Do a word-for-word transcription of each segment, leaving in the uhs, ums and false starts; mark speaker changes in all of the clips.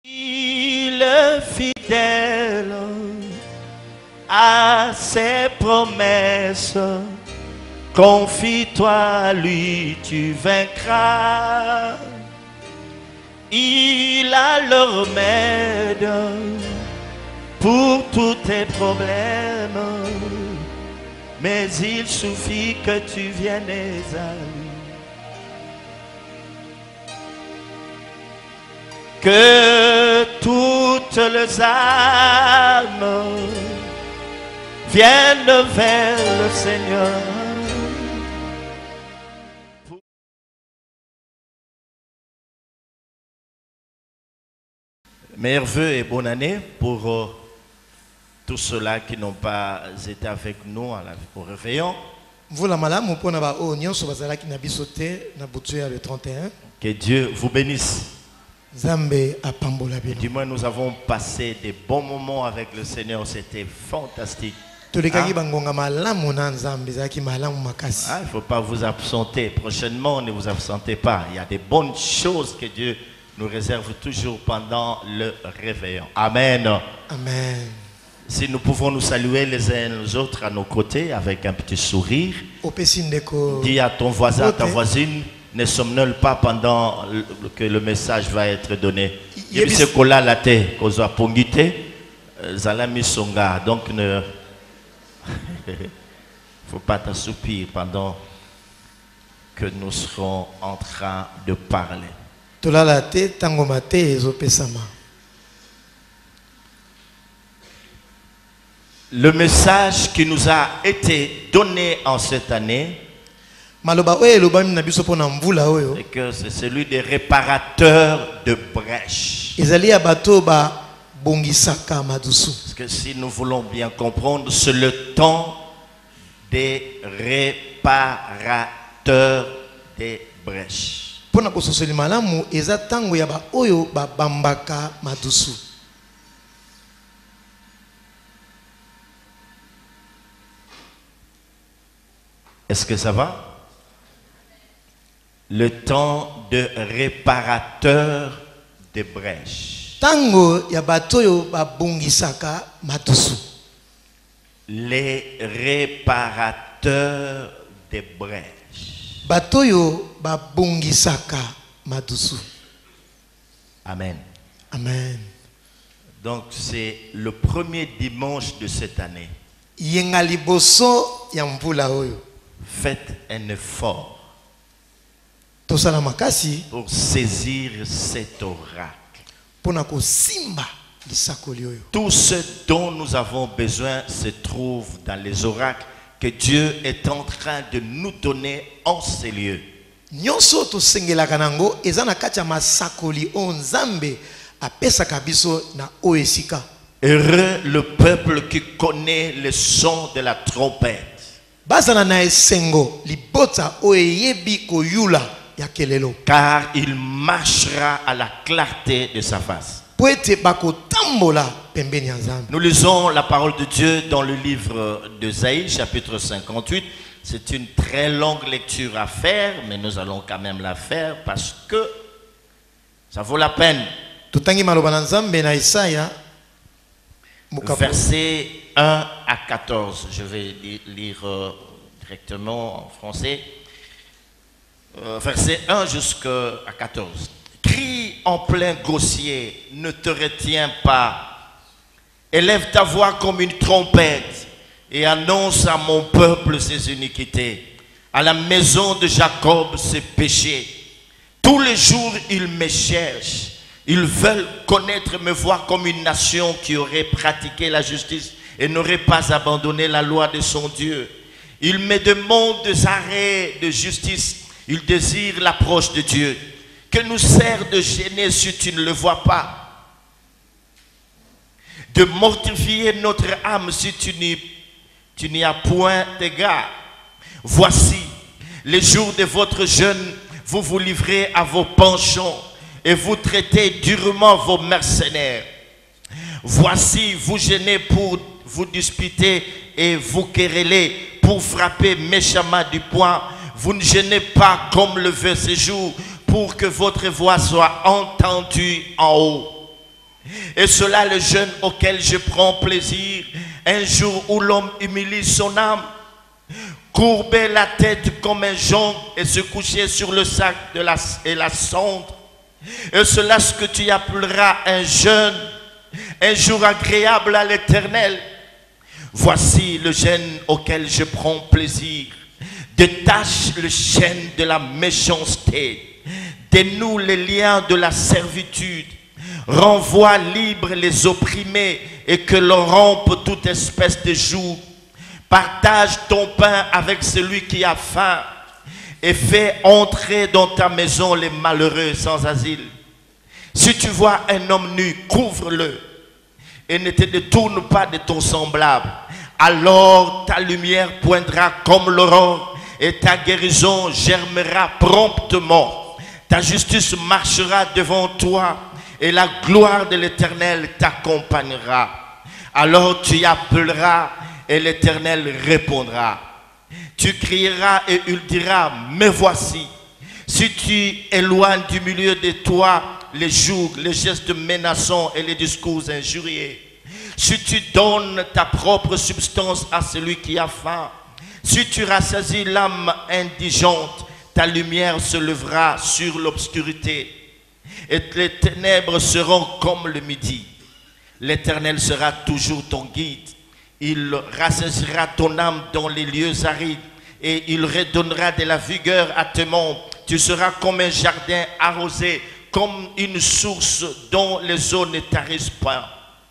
Speaker 1: Il est fidèle à ses promesses. Confie-toi à lui, tu vaincras. Il a le remède pour tous tes problèmes. Mais il suffit que tu viennes à lui. Que toutes les âmes viennent vers le Seigneur. Meilleurs vœux et bonne année pour euh, tous ceux-là qui n'ont pas été avec nous à la, au réveillon. Que Dieu vous bénisse. Et du moins, nous avons passé des bons moments avec le Seigneur. C'était fantastique. Ah. Ah, il ne faut pas vous absenter. Prochainement, ne vous absentez pas. Il y a des bonnes choses que Dieu nous réserve toujours pendant le réveillon. Amen.
Speaker 2: Amen.
Speaker 1: Si nous pouvons nous saluer les uns les autres à nos côtés avec un petit sourire. Dis à ton voisin, à ta voisine, ne somnole pas pendant que le message va être donné. Donc ne faut pas t'assoupir pendant que nous serons en train de parler. Le message qui nous a été donné en cette année, c'est que c'est celui des réparateurs de brèches. Parce que si nous voulons bien comprendre, c'est le temps des réparateurs des brèches. Est-ce que ça va? Le temps de réparateur des brèches. Les réparateurs des brèches. Amen.
Speaker 2: Amen.
Speaker 1: Donc c'est le premier dimanche de cette année. Faites un effort pour saisir cet oracle. Tout ce dont nous avons besoin se trouve dans les oracles que Dieu est en train de nous donner en ces lieux. Heureux le peuple qui connaît le son de la trompette. Car il marchera à la clarté de sa face. Nous lisons la parole de Dieu dans le livre d'Ésaïe, chapitre cinquante-huit. C'est une très longue lecture à faire, mais nous allons quand même la faire parce que ça vaut la peine. Versets un à quatorze. Je vais lire euh, directement en français. Euh, verset un jusqu'à quatorze. Crie en plein gosier, ne te retiens pas. Élève ta voix comme une trompette et annonce à mon peuple ses iniquités, à la maison de Jacob ses péchés. Tous les jours ils me cherchent. Ils veulent connaître, me voir comme une nation qui aurait pratiqué la justice et n'aurait pas abandonné la loi de son Dieu. Ils me demandent des arrêts de justice. Ils désirent l'approche de Dieu. Que nous sert de gêner si tu ne le vois pas? De mortifier notre âme si tu n'y, tu n'y as point d'égard. Voici, les jours de votre jeûne, vous vous livrez à vos penchants et vous traitez durement vos mercenaires. Voici, vous gênez pour vous disputer et vous querellez pour frapper méchamment du poing. Vous ne gênez pas comme le veut ce jour pour que votre voix soit entendue en haut. Et cela le jeûne auquel je prends plaisir, un jour où l'homme humilie son âme, courber la tête comme un jonc et se coucher sur le sac de la, et la cendre. Et cela ce que tu appelleras un jeûne, un jour agréable à l'Éternel. Voici le jeûne auquel je prends plaisir. Détache le chêne de la méchanceté, dénoue les liens de la servitude, renvoie libres les opprimés et que l'on rompe toute espèce de joug. Partage ton pain avec celui qui a faim et fais entrer dans ta maison les malheureux sans asile. Si tu vois un homme nu, couvre-le et ne te détourne pas de ton semblable. Alors ta lumière poindra comme l'aurore et ta guérison germera promptement. Ta justice marchera devant toi et la gloire de l'Éternel t'accompagnera. Alors tu appelleras et l'Éternel répondra. Tu crieras et il dira, me voici. Si tu éloignes du milieu de toi les jougs, les gestes menaçants et les discours injurieux, si tu donnes ta propre substance à celui qui a faim, si tu rassasies l'âme indigente, ta lumière se lèvera sur l'obscurité et les ténèbres seront comme le midi. L'Éternel sera toujours ton guide. Il rassasiera ton âme dans les lieux arides et il redonnera de la vigueur à tes membres. Tu seras comme un jardin arrosé, comme une source dont les eaux ne tarissent pas.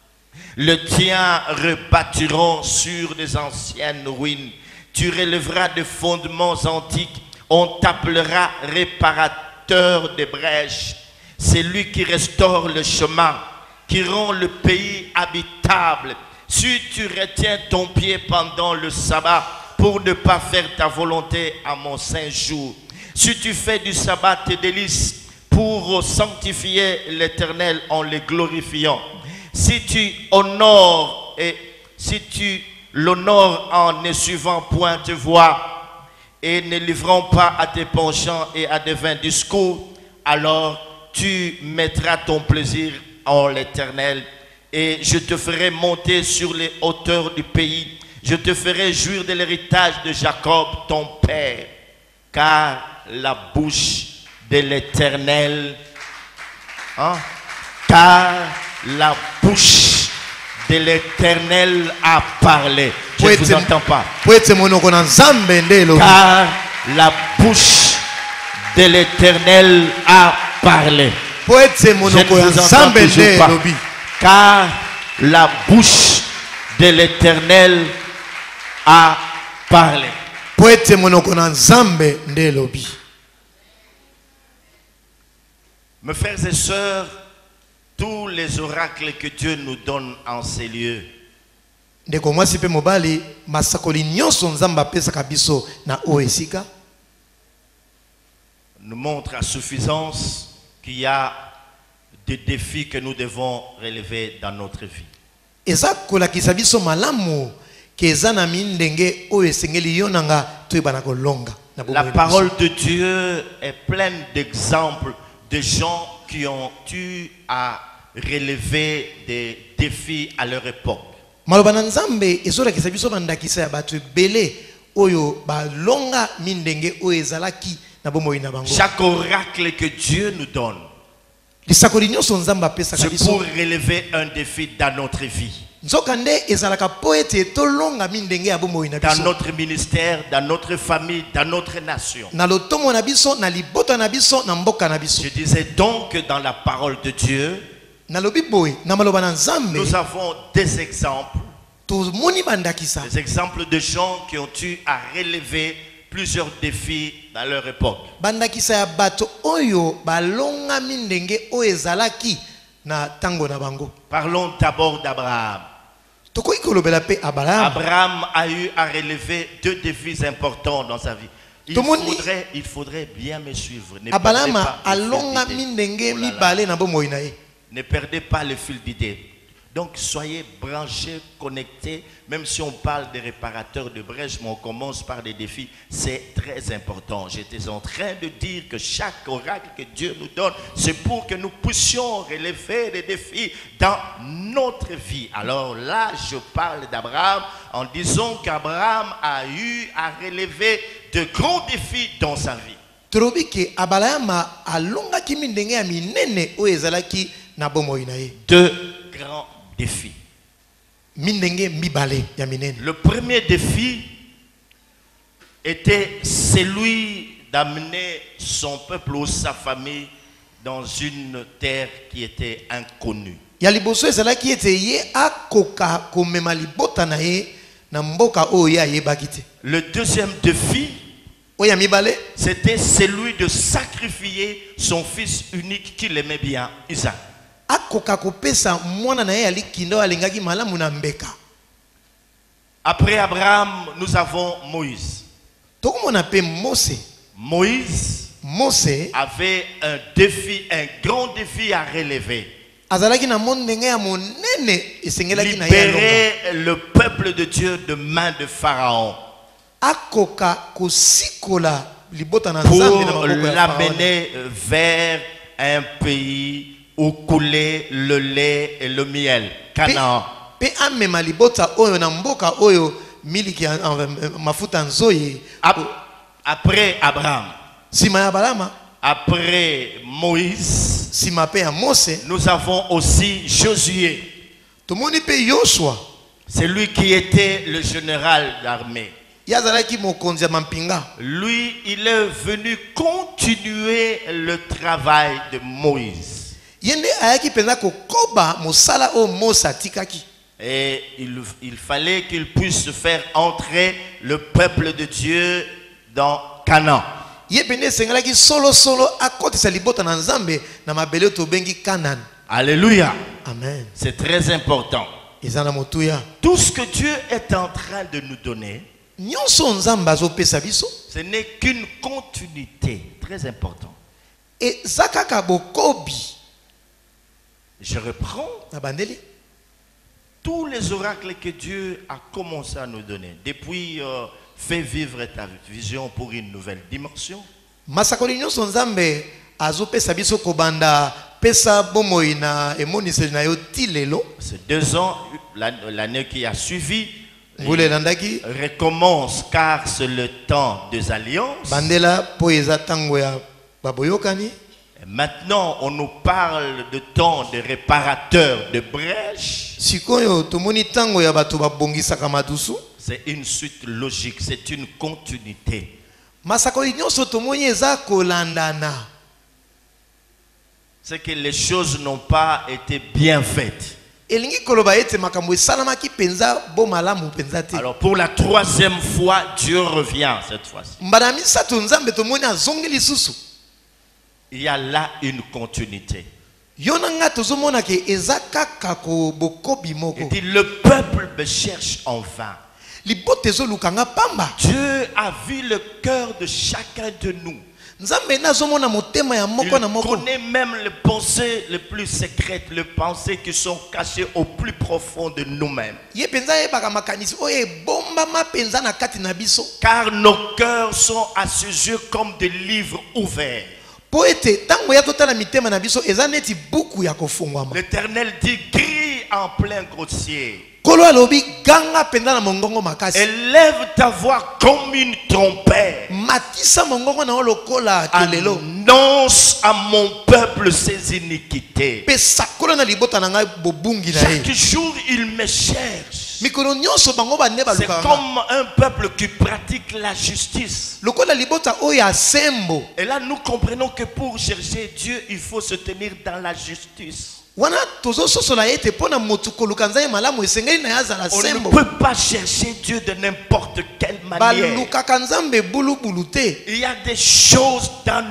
Speaker 1: Le tien rebâtiront sur les anciennes ruines. Tu relèveras des fondements antiques. On t'appellera réparateur des brèches. C'est lui qui restaure le chemin, qui rend le pays habitable. Si tu retiens ton pied pendant le sabbat pour ne pas faire ta volonté à mon saint jour, si tu fais du sabbat tes délices pour sanctifier l'Éternel en le glorifiant, si tu honores et si tu l'honores en ne suivant point tes voies et ne livrant pas à tes penchants et à des vains discours, alors tu mettras ton plaisir en l'Éternel et je te ferai monter sur les hauteurs du pays. Je te ferai jouir de l'héritage de Jacob, ton père, car la bouche de l'Éternel, hein, car la bouche de l'Éternel a parlé. Je ne vous entends pas. Car la bouche de l'Éternel a parlé. Je ne vous entends toujours pas. Car la bouche de l'Éternel a parlé. Mes frères et sœurs, tous les oracles que Dieu nous donne en ces lieux nous montrent à suffisance qu'il y a des défis que nous devons relever dans notre vie. La parole de Dieu est pleine d'exemples de gens qui ont eu à relever des défis à leur époque. Chaque oracle que Dieu nous donne, c'est pour relever un défi dans notre vie. Dans notre ministère, dans notre famille, dans notre nation. Je disais donc que dans la parole de Dieu, nous avons des exemples. Des exemples de gens qui ont eu à relever plusieurs défis dans leur époque. Parlons d'abord d'Abraham. Abraham a eu à relever deux défis importants dans sa vie. Il faudrait, il faudrait bien me suivre. Ne perdez pas le fil d'idée. Ne perdez pas le fil d'idée. Donc soyez branchés, connectés, même si on parle des réparateurs de brèches, mais on commence par des défis, c'est très important. J'étais en train de dire que chaque oracle que Dieu nous donne, c'est pour que nous puissions relever des défis dans notre vie. Alors là, je parle d'Abraham en disant qu'Abraham a eu à relever de grands défis dans sa vie.
Speaker 2: Trobi ke Abraham alonga ki mindenge ya minene o ezalaki na bomoi na ye.
Speaker 1: Deux grands défis.
Speaker 2: Mindenge mibale ya minene.
Speaker 1: Le premier défi était celui d'amener son peuple ou sa famille dans une terre qui était inconnue.
Speaker 2: Ya liboso ezalaki ete ye akoka komema libota na ye na mboka oyo ya yebaki te.
Speaker 1: Le deuxième défi,
Speaker 2: oya mibale,
Speaker 1: c'était celui de sacrifier son fils unique qu'il aimait bien, Isaac.
Speaker 2: akoka kopesa mwana na ye ali kindo alengaki malamu na mbeka.
Speaker 1: Après Abraham, nous avons Moïse.
Speaker 2: Tokomona pe Mose.
Speaker 1: Moïse
Speaker 2: Mose
Speaker 1: avait un défi, un grand défi à relever.
Speaker 2: azalaki na mondenge ya monene esengelaki na ye
Speaker 1: Libérer le peuple de Dieu de main de Pharaon.
Speaker 2: akoka kosikola libota na Nzambe na
Speaker 1: Pour
Speaker 2: maboko ya
Speaker 1: l'amener vers un pays où coulait le lait et le miel, Canaan.
Speaker 2: pe amema libota oyo na mboka oyo miliki ya mafuta nzoyi.
Speaker 1: Après Abraham,
Speaker 2: Sima ya Abrahama,
Speaker 1: après Moïse,
Speaker 2: sima pe ya Mose,
Speaker 1: nous avons aussi Josué.
Speaker 2: tomoni pe Yoshua,
Speaker 1: C'est lui qui était le général d'armée.
Speaker 2: yazalaki mokonzi ya mampinga.
Speaker 1: Lui, il est venu continuer le travail de Moïse.
Speaker 2: Yende ayaki penza kokoba mosala o Mose atikaki.
Speaker 1: Et il, il fallait qu'il puisse faire entrer le peuple de Dieu dans Canaan.
Speaker 2: Ye pene sengalaki solo solo akotisa libota na Nzambe na mabele to bengi Canaan.
Speaker 1: Alléluia.
Speaker 2: Amen.
Speaker 1: C'est très important.
Speaker 2: Ezana motuya.
Speaker 1: Tout ce que Dieu est en train de nous donner,
Speaker 2: Nyonso Nzambe azopesa biso,
Speaker 1: ce n'est qu'une continuité. Très important.
Speaker 2: e zakaka bokobi.
Speaker 1: Je reprends
Speaker 2: Na bandeli.
Speaker 1: tous les oracles que Dieu a commencé à nous donner. Depuis euh, fais vivre ta vision pour une nouvelle dimension.
Speaker 2: Masakoli nyonso Nzambe azopesa biso kobanda pesa bomoi na emoniseli na yo ti lelo.
Speaker 1: Ces deux ans, l'année qui a suivi,
Speaker 2: Ngule landaki
Speaker 1: recommence car c'est le temps des alliances.
Speaker 2: bandela po eza tango ya baboyokani.
Speaker 1: Et maintenant, on nous parle de temps de réparateur de brèches.
Speaker 2: Sikoyo tomoni tango ya bato babongisaka madusu.
Speaker 1: C'est une suite logique, c'est une continuité.
Speaker 2: Masakoli nyonso tomoni eza kolandana.
Speaker 1: C'est que les choses n'ont pas été bien faites.
Speaker 2: Elingi koloba ete makambo esalamaki penza bo malamu penza te.
Speaker 1: Alors pour la troisième fois, Dieu revient cette fois-ci.
Speaker 2: Mbana misato Nzambe tomoni azongi lisusu.
Speaker 1: Il y a là une continuité.
Speaker 2: Yonanga tozomona ke eza kaka ko bokobi moko.
Speaker 1: Il dit le peuple me cherche en vain.
Speaker 2: Libote ezolukanga pamba.
Speaker 1: Dieu a vu le cœur de chacun de nous.
Speaker 2: Nzambe nazomona motema ya moko na
Speaker 1: Il
Speaker 2: moko.
Speaker 1: connaît même les pensées les plus secrètes, les pensées qui sont cachées au plus profond de nous-mêmes.
Speaker 2: Ye penza yebaka makanisi oyo ebombama penza na kati na biso.
Speaker 1: Car nos cœurs sont à ses yeux comme des livres ouverts.
Speaker 2: Po ete tango ya totala mitema na biso eza neti buku ya kofungwama.
Speaker 1: L'Éternel dit crie en plein grossier.
Speaker 2: Kolo alobi ganga penza na mongongo makasi.
Speaker 1: Élève ta voix comme une trompette.
Speaker 2: Matisa mongongo na lokola kelelo.
Speaker 1: Annonce à mon peuple ses iniquités.
Speaker 2: Pe sakola na libota na ngai bobungi na ye.
Speaker 1: Chaque jour il me cherche.
Speaker 2: Mikolo nyonso bango bande
Speaker 1: C'est
Speaker 2: baluka.
Speaker 1: comme un peuple qui pratique la justice.
Speaker 2: Lokola libota oyo asembo.
Speaker 1: Et là nous comprenons que pour chercher Dieu il faut se tenir dans la justice.
Speaker 2: Wana tozo sosola ete pona motu koluka nzai malamu esengeli na yazala
Speaker 1: On ne
Speaker 2: sembo.
Speaker 1: peut pas chercher Dieu de n'importe quelle manière.
Speaker 2: Baluka kanzambe bulu bulu te.
Speaker 1: Il y a des choses dans nos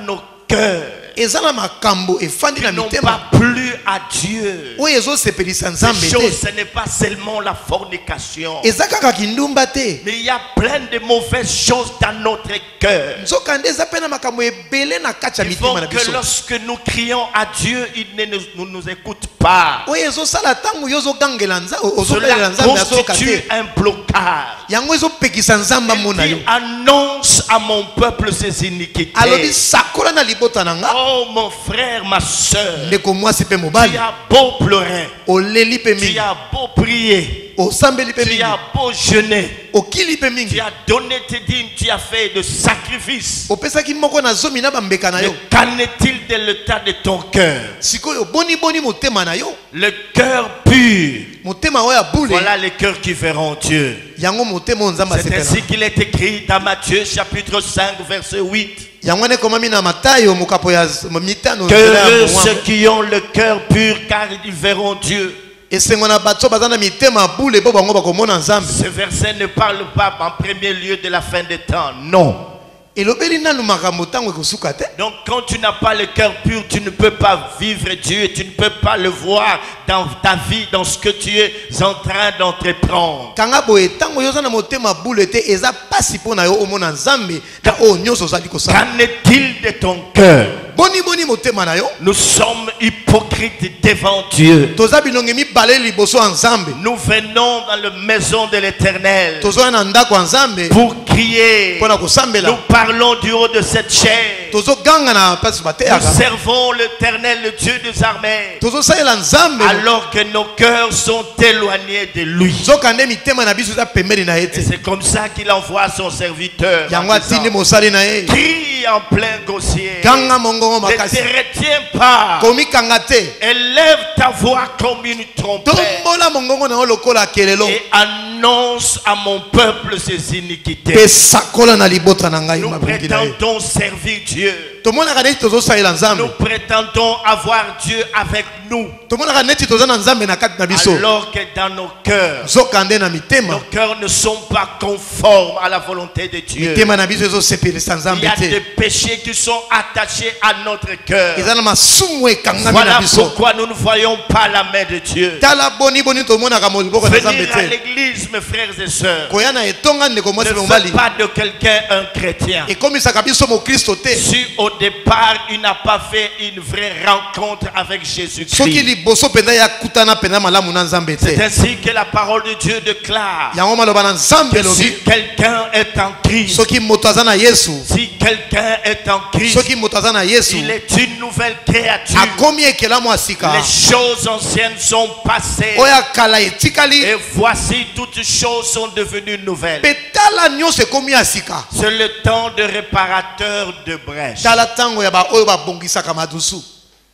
Speaker 1: cœur
Speaker 2: ezana makambo efandi na
Speaker 1: qui n'ont
Speaker 2: mitema
Speaker 1: pas plu à Dieu.
Speaker 2: oyo ezosepelisa
Speaker 1: Ces
Speaker 2: nzambe
Speaker 1: choses,
Speaker 2: te
Speaker 1: ce n'est pas seulement la fornication.
Speaker 2: eza kaka kindumba te
Speaker 1: Mais il y a plein de mauvaises choses dans notre cœur.
Speaker 2: nzokande eza mpe na makambo ebele na kati ya
Speaker 1: Ils font
Speaker 2: mitema na
Speaker 1: que
Speaker 2: biso
Speaker 1: lorsque nous crions à Dieu, il ne nous, nous, nous écoute pas.
Speaker 2: oyo ezosala ntango yo ozogangela nzambe ozobelela
Speaker 1: Cela
Speaker 2: nzambe azoyoka
Speaker 1: constitue
Speaker 2: te
Speaker 1: un blocage.
Speaker 2: yango ezopekisa nzambe amona
Speaker 1: Il
Speaker 2: yo
Speaker 1: dit, annonce à mon peuple ses iniquités.
Speaker 2: alobi sakola na libota na nga
Speaker 1: Oh mon frère, ma soeur,
Speaker 2: ndeko mwasi mpe
Speaker 1: tu
Speaker 2: mobali
Speaker 1: as beau pleurer,
Speaker 2: oleli mpe
Speaker 1: tu
Speaker 2: mingi
Speaker 1: as beau prier,
Speaker 2: osambeli mpe
Speaker 1: tu
Speaker 2: mingi
Speaker 1: as beau jeûner,
Speaker 2: okili mpe
Speaker 1: tu
Speaker 2: mingi
Speaker 1: as donné tes dîmes, tu as fait de sacrifices.
Speaker 2: opesaki moko na zomi na bambeka na
Speaker 1: Mais
Speaker 2: yo
Speaker 1: qu'en est-il de l'état de ton cœur?
Speaker 2: sikoyo boniboni motema na yo
Speaker 1: Le cœur pur.
Speaker 2: motema oyo ya bule
Speaker 1: Voilà les cœurs qui verront Dieu.
Speaker 2: yango motema oyo nzambe
Speaker 1: C'est
Speaker 2: asepela
Speaker 1: ainsi qu'il est écrit dans Matthieu chapitre cinq verset huit.
Speaker 2: yango wana ekomami na matayo mokapo ya mitano
Speaker 1: Que
Speaker 2: nzela ya
Speaker 1: heureux
Speaker 2: mongwama.
Speaker 1: ceux qui ont le cœur pur car ils verront Dieu.
Speaker 2: esengo na bato baza na mitema bule po bango bakomona nzambe
Speaker 1: Ce verset ne parle pas en premier lieu de la fin des temps. Non.
Speaker 2: elobeli nanu makambo ntango ekosuka te
Speaker 1: Donc quand tu n'as pas le cœur pur, tu ne peux pas vivre Dieu et tu ne peux pas le voir dans ta vie, dans ce que tu es en train d'entreprendre.
Speaker 2: kanga boye ntango yo oza na motema bule te eza pasi mpo na yo omona nzambe na oyo nyonso ozali kosala
Speaker 1: Qu'en est-il de ton cœur?
Speaker 2: boniboni motema na yo
Speaker 1: Nous sommes hypocrites devant Dieu.
Speaker 2: toza bilongi mibale liboso ya nzambe
Speaker 1: Nous venons dans la maison de l'Éternel
Speaker 2: tozoya na ndako ya nzambe
Speaker 1: pour crier.
Speaker 2: mpo na kosambela
Speaker 1: Nous parlons du haut de cette chair.
Speaker 2: tozoganga na mpasi
Speaker 1: Nous
Speaker 2: bateyaka
Speaker 1: servons l'Éternel, le Dieu des armées,
Speaker 2: tozosalela nzambe
Speaker 1: alors que nos cœurs sont éloignés de lui.
Speaker 2: nzokande mitema na biso eza pembeni na ye
Speaker 1: Et
Speaker 2: te
Speaker 1: c'est comme ça qu'il envoie son serviteur. en
Speaker 2: yango
Speaker 1: disant,
Speaker 2: atindi mosali na ye
Speaker 1: crie en plein gosier.
Speaker 2: ganga mongongo
Speaker 1: Ne te
Speaker 2: makasi
Speaker 1: retiens pas.
Speaker 2: komikanga te
Speaker 1: Élève ta voix comme une trompette
Speaker 2: tombola mongongo na yo lokola kelelo
Speaker 1: et annonce à mon peuple ses
Speaker 2: mpe
Speaker 1: iniquités.
Speaker 2: sakola na libota na ngai
Speaker 1: Nous
Speaker 2: mabongi na ye
Speaker 1: prétendons servir Dieu.
Speaker 2: tomonaka neti tozosalela
Speaker 1: Nous
Speaker 2: nzambe
Speaker 1: prétendons avoir Dieu avec nous.
Speaker 2: tomonaka neti toza na nzambe na kati na biso
Speaker 1: Alors que dans nos cœurs,
Speaker 2: nzokande na mitema
Speaker 1: nos cœurs ne sont pas conformes à la volonté de Dieu.
Speaker 2: mitema na biso ezosepelisa
Speaker 1: Il
Speaker 2: nzambe
Speaker 1: y a
Speaker 2: te
Speaker 1: des péchés qui sont attachés à notre cœur.
Speaker 2: eza na masumu ekangami na
Speaker 1: Voilà
Speaker 2: biso
Speaker 1: pourquoi nous ne voyons pas la main de Dieu.
Speaker 2: tala boniboni tomonaka moliboko na nzambe
Speaker 1: Venir à
Speaker 2: te
Speaker 1: l'église, mes frères et sœurs,
Speaker 2: koya na etonga ndeko mwasi
Speaker 1: ne
Speaker 2: mpe
Speaker 1: fait
Speaker 2: mobali
Speaker 1: pas de quelqu'un un chrétien.
Speaker 2: ekomisaka biso mokristo te
Speaker 1: Si au départ il n'a pas fait une vraie rencontre avec
Speaker 2: soki
Speaker 1: Jésus-Christ.
Speaker 2: liboso mpenza yakutana mpenza malamu na nzambe
Speaker 1: C'est
Speaker 2: te
Speaker 1: ainsi que la parole de Dieu déclare
Speaker 2: yango maloba na nzambe
Speaker 1: que
Speaker 2: elobi
Speaker 1: si quelqu'un est en Christ,
Speaker 2: soki moto aza na yesu
Speaker 1: si quelqu'un est en Christ,
Speaker 2: soki moto aza na yesu
Speaker 1: il est une nouvelle créature.
Speaker 2: akomi ekelamu ya sika
Speaker 1: Les choses anciennes sont passées
Speaker 2: oyo akala etikali
Speaker 1: et voici toutes choses sont devenues nouvelles.
Speaker 2: mpe tala nyonso ekomi ya sika
Speaker 1: C'est le temps de réparateur de brèches.
Speaker 2: tala ntango ya baoyo babongisaka madusu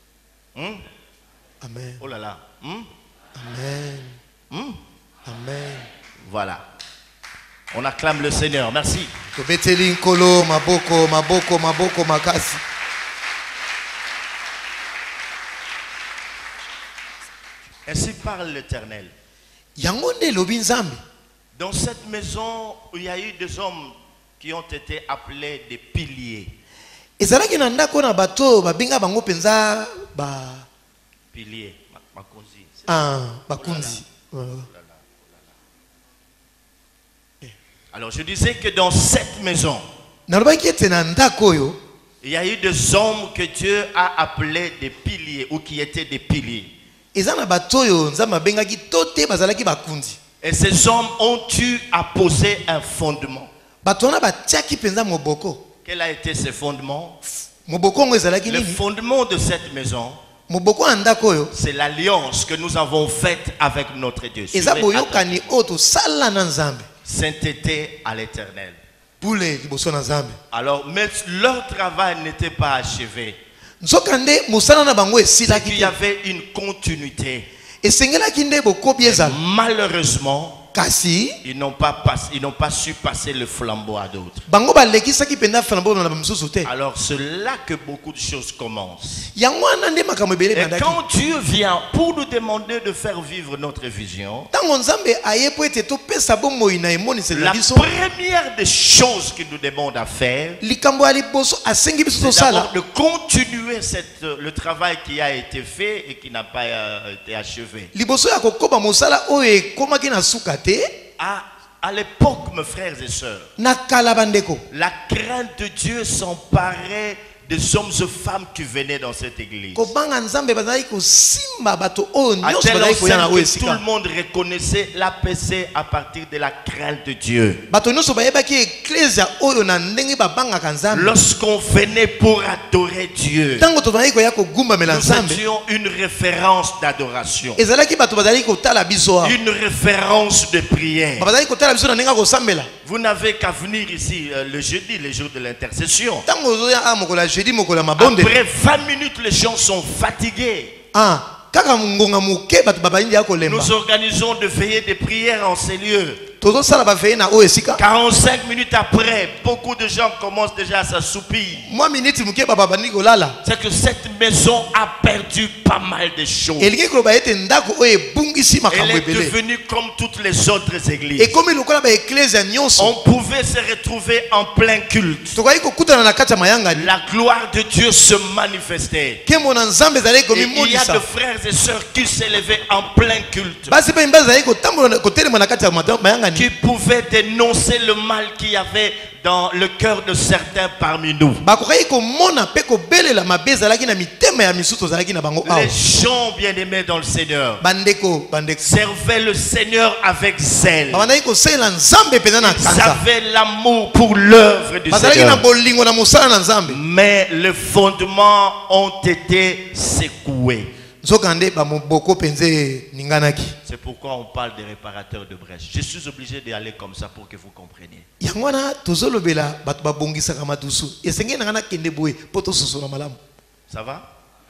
Speaker 1: Hmm?
Speaker 2: amen
Speaker 1: Oh là là. Hmm?
Speaker 2: amen
Speaker 1: Hmm?
Speaker 2: amen
Speaker 1: Voilà. On acclame le Seigneur. Merci.
Speaker 2: tobeteli nkolo maboko maboko maboko makasi
Speaker 1: Ainsi parle l'Éternel.
Speaker 2: yango nde elobi nzambe
Speaker 1: Dans cette maison, il y a eu des hommes qui ont été appelés des piliers.
Speaker 2: ezalaki na ndako na bato oyo babenga bango mpenza ba
Speaker 1: Piliers. Ma- Makonzi.
Speaker 2: ah, bakunzi
Speaker 1: Alors je disais que dans cette maison,
Speaker 2: nalobaki ete na ndako oyo
Speaker 1: il y a eu des hommes que Dieu a appelés des piliers ou qui étaient des piliers.
Speaker 2: eza na bato oyo nzambe abengaki to te bazalaki bakunzi
Speaker 1: Et ces hommes ont eu à poser un fondement.
Speaker 2: bato wana batiaki mpenza moboko
Speaker 1: Quel a été ce fondement?
Speaker 2: moboko yango ezalaki
Speaker 1: Le
Speaker 2: nini
Speaker 1: fondement de cette maison,
Speaker 2: moboko ya ndako oyo
Speaker 1: c'est l'alliance que nous avons faite avec notre Dieu.
Speaker 2: eza
Speaker 1: Suivez
Speaker 2: boyokani oyo tosala na nzambe
Speaker 1: sainteté à l'Éternel.
Speaker 2: pule liboso na nzambe
Speaker 1: Alors, mais leur travail n'était pas achevé.
Speaker 2: nzokande mosala na bango
Speaker 1: C'est
Speaker 2: esilaki
Speaker 1: qu'il y
Speaker 2: te
Speaker 1: avait une continuité.
Speaker 2: esengelaki nde bokobi ezala
Speaker 1: Malheureusement,
Speaker 2: kasi
Speaker 1: ils n'ont pas, pass- ils n'ont pas su passer le flambeau à d'autres.
Speaker 2: bango balekisaki penda flambeau na bamisusu te.
Speaker 1: Alors c'est là que beaucoup de choses commencent.
Speaker 2: yango wana nde makambo ebele
Speaker 1: Et
Speaker 2: ebandaki.
Speaker 1: quand Dieu vient pour nous demander de faire vivre notre vision,
Speaker 2: ntango nzambe aye po ete topesa bomoi na emoniseli na
Speaker 1: la
Speaker 2: biso
Speaker 1: première des choses qu'il nous demande à faire,
Speaker 2: likambo ya liboso asengi biso
Speaker 1: c'est
Speaker 2: tosala
Speaker 1: d'abord de continuer cette, le travail qui a été fait et qui n'a pas euh, été achevé.
Speaker 2: liboso ya kokoba mosala oyo ekomaki na suka te.
Speaker 1: À, à l'époque, mes frères et sœurs,
Speaker 2: na kala bandeko
Speaker 1: la crainte de Dieu s'emparait des hommes et femmes qui venaient dans cette église.
Speaker 2: kobanga nzambe bazalaki kosimba bato oyo
Speaker 1: À
Speaker 2: nyonso
Speaker 1: tel
Speaker 2: bazalaki koya na oyo
Speaker 1: enseigne que tout
Speaker 2: esika
Speaker 1: le monde reconnaissait l'A P C à partir de la crainte de Dieu.
Speaker 2: bato nyonso bayebaki eklesia oyo na ndenge babangaka nzambe.
Speaker 1: Lorsqu'on venait pour adorer Dieu,
Speaker 2: ntango tozalaki koya kogumbamela
Speaker 1: nous
Speaker 2: nzambe
Speaker 1: étions une référence d'adoration,
Speaker 2: ezalaki bato bazalaki kotala biso awa.
Speaker 1: une référence de prière.
Speaker 2: bazalaki kotala biso na ndenge ya kosambela.
Speaker 1: Vous n'avez qu'à venir ici euh, le jeudi, le jour de l'intercession.
Speaker 2: ntango ozoya a mokolo ya jeudi mokolo ya mabonde
Speaker 1: Après vingt minutes, les gens sont fatigués.
Speaker 2: ah kaka ngonga moke bato babayindi ya kolemba.
Speaker 1: Nous organisons de veillées de prière en ces lieux.
Speaker 2: tozosala baveye na oyo esika
Speaker 1: quarante-cinq minutes après, beaucoup de gens commencent déjà à s'assoupir.
Speaker 2: mwa miniti moke baba bandi kolala.
Speaker 1: C'est que cette maison a perdu pas mal de choses.
Speaker 2: elingi koloba ete ndako oyo ebungisi
Speaker 1: Elle
Speaker 2: makambo
Speaker 1: est
Speaker 2: ebele
Speaker 1: devenue comme toutes les autres églises.
Speaker 2: ekomi lokola baeklesia
Speaker 1: On
Speaker 2: nyonso
Speaker 1: pouvait se retrouver en plein culte.
Speaker 2: tokoki kokutana na kati ya mayangani
Speaker 1: La gloire de Dieu se manifestait.
Speaker 2: nkembo na nzambe ezalaki
Speaker 1: Et il y a
Speaker 2: komimonisa
Speaker 1: de frères et sœurs qui s'élevaient en plein culte,
Speaker 2: basi mpe mbe ezalaki kotambola kotelema na kati ya mata- mayangani
Speaker 1: qui pouvaient dénoncer le mal qu'il y avait dans le cœur de certains parmi nous.
Speaker 2: bakokaki komona mpe kobelela mabe ezalaki na mitema ya misusu ezalaki na bango awa.
Speaker 1: Les gens bien-aimés dans le Seigneur
Speaker 2: bandeko bandeko
Speaker 1: servaient le Seigneur avec zèle.
Speaker 2: babandaki kosalela nzambe mpenza na
Speaker 1: Ils
Speaker 2: kanza
Speaker 1: avaient l'amour pour l'œuvre du
Speaker 2: bazalaki na
Speaker 1: Seigneur.
Speaker 2: bolingo na mosala na nzambe
Speaker 1: Mais les fondements ont été secoués.
Speaker 2: nzoka nde bamoboko mpenze ninganaki.
Speaker 1: C'est pourquoi on parle des réparateurs de brèches. Je suis obligé d'y aller comme ça pour que vous compreniez.
Speaker 2: yango wana tozolobela bato babongisaka madusu esengeli na nga nakende boye mpo tososola malamu.
Speaker 1: Ça va?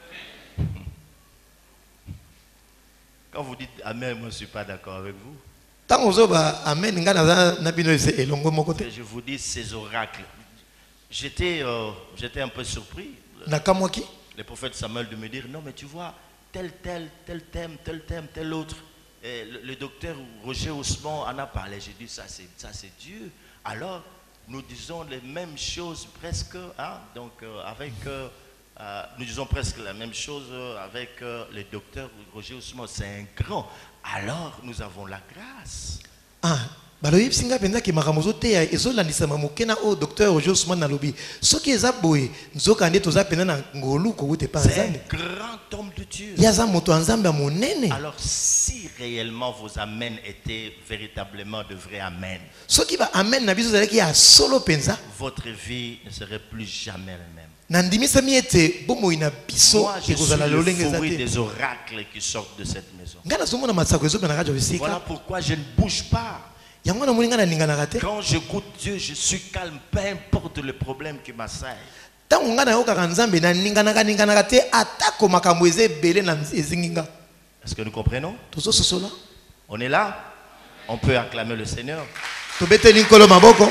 Speaker 1: Quand vous dites Amen, moi je ne suis pas d'accord avec vous.
Speaker 2: ntango ozoba amen nga naza na bino ese elongo moko te
Speaker 1: Je vous dis ces oracles. J'étais euh, j'étais un peu surpris.
Speaker 2: nakamwaki
Speaker 1: Le prophète Samuel de me dire, non mais tu vois, tel, tel, tel thème, tel thème, tel autre. Et le, le docteur Roger Ousmane en a parlé. J'ai dit, ça c'est, ça c'est Dieu. Alors, nous disons les mêmes choses presque, hein, donc euh, avec, euh, euh, nous disons presque la même chose euh, avec euh, le docteur Roger Ousmane. C'est un grand. Alors, nous avons la grâce.
Speaker 2: ah baloyebisi nga mpenza ke makambo ozoteya ezolandisama moke na oyo docteur Roger Ousmane nalobi soki eza boye nzoka nde toza mpenza na ngolu kowute mpa
Speaker 1: C'est un
Speaker 2: nzambe
Speaker 1: grand homme de Dieu.
Speaker 2: ye aza moto ya nzambe ya monene.
Speaker 1: Alors, si réellement vos amens étaient véritablement de vrais amens,
Speaker 2: soki ba amen na biso ezalaki ya solo mpenza
Speaker 1: votre vie ne serait plus jamais la même.
Speaker 2: nandimisami ete bomoi na biso
Speaker 1: Moi, je suis
Speaker 2: ekozala
Speaker 1: le
Speaker 2: lolenge eza
Speaker 1: fruit
Speaker 2: te.
Speaker 1: des oracles qui sortent de cette maison.
Speaker 2: ngai nazomona masako ezobena kati ya esika
Speaker 1: Voilà pourquoi je ne bouge pas.
Speaker 2: yango namoni ngai naninganaka te.
Speaker 1: Quand j'écoute Dieu, je suis calme, peu importe le problème qui m'assaille.
Speaker 2: ntango ngai nayokaka nzambe naninganaka ninganaka te atako makambo eza ebele na ezingi nga.
Speaker 1: Est-ce que nous comprenons?
Speaker 2: tozososola
Speaker 1: On est là? On peut acclamer le Seigneur.
Speaker 2: tobeteli nkolo maboko.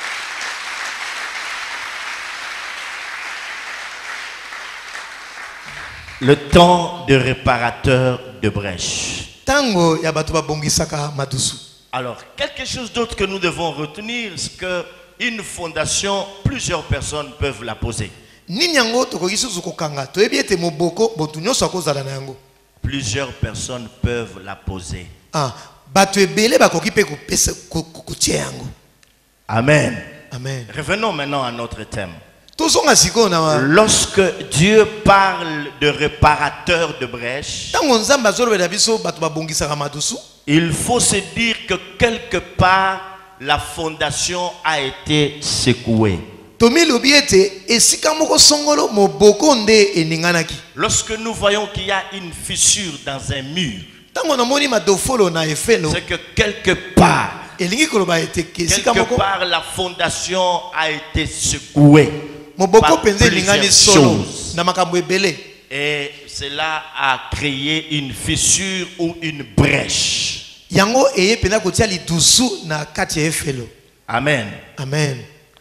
Speaker 1: Le temps de réparateur de brèches.
Speaker 2: ntango ya bato babongisaka madusu.
Speaker 1: Alors, quelque chose d'autre que nous devons retenir, c'est qu'une fondation, plusieurs personnes peuvent la poser.
Speaker 2: nini yango tokoki susu kokanga toyebi ete moboko botu nyonso akozala na yango.
Speaker 1: Plusieurs personnes peuvent la poser.
Speaker 2: ah bato ebele bakoki mpe kopesa ko- ko- kotia yango.
Speaker 1: Amen.
Speaker 2: amen.
Speaker 1: Revenons maintenant à notre thème.
Speaker 2: tozonga sikoyo na
Speaker 1: Lorsque Dieu parle de réparateur de brèches,
Speaker 2: ntango nzambe azolobela biso bato babongisaka madusu
Speaker 1: il faut se dire que quelque part, la fondation a été secouée.
Speaker 2: tomilobi ete esika moko songolo moboko nde eninganaki.
Speaker 1: Lorsque nous voyons qu'il y a une fissure dans un mur,
Speaker 2: ntango namoni madofolo na efelo
Speaker 1: c'est que quelque part,
Speaker 2: elingi koloba ete ke esika
Speaker 1: quelque
Speaker 2: moko
Speaker 1: part, la fondation a été secouée.
Speaker 2: moboko
Speaker 1: par
Speaker 2: mpenza elingani
Speaker 1: plusieurs
Speaker 2: solo
Speaker 1: choses.
Speaker 2: na makambo ebele.
Speaker 1: Et cela a créé une fissure ou une brèche.
Speaker 2: yango eye pena kotia lidusu na kati ya efelo.
Speaker 1: Amen.
Speaker 2: Amen.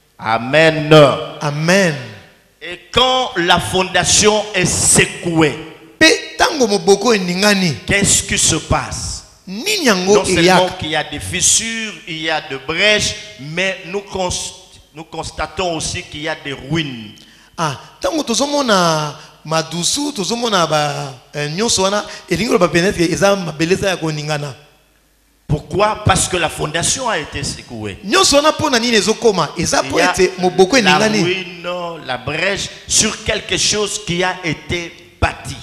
Speaker 1: Amen.
Speaker 2: Amen.
Speaker 1: Et quand la fondation est secouée,
Speaker 2: Pe tango moboko eningani,
Speaker 1: qu'est-ce qui se passe?
Speaker 2: nini yango
Speaker 1: Non seulement
Speaker 2: eyaka.
Speaker 1: qu'il y a des fissures, il y a des brèches, mais nous, const- nous constatons aussi qu'il y a des ruines.
Speaker 2: Ah, tango tozomona madusu, tozomona ba eh, nyonso wana elingo ba penetre eza mabeleza ya koningana.
Speaker 1: Pourquoi? Parce que la fondation a été secouée.
Speaker 2: Nyonso wana pona nini ezokoma, eza
Speaker 1: Il
Speaker 2: po
Speaker 1: y a
Speaker 2: ete moboko
Speaker 1: la
Speaker 2: eningani.
Speaker 1: ruine, la brèche sur quelque chose qui a été bâti.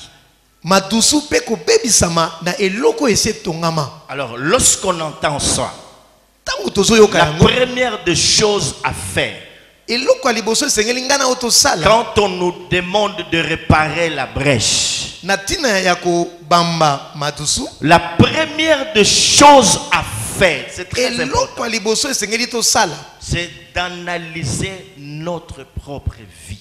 Speaker 2: Madusu pe ko bebisama na eloko ese tongama.
Speaker 1: Alors, lorsqu'on entend ça,
Speaker 2: Tango tozoyoka
Speaker 1: la
Speaker 2: yango,
Speaker 1: première des choses à faire,
Speaker 2: eloko ya liboso esengeli ngana oto sala.
Speaker 1: quand on nous demande de réparer la brèche,
Speaker 2: Na tina ya ko bamba madusu,
Speaker 1: la première des choses à faire, c'est très important,
Speaker 2: eloko ya liboso esengeli to sala.
Speaker 1: c'est d'analyser notre propre vie.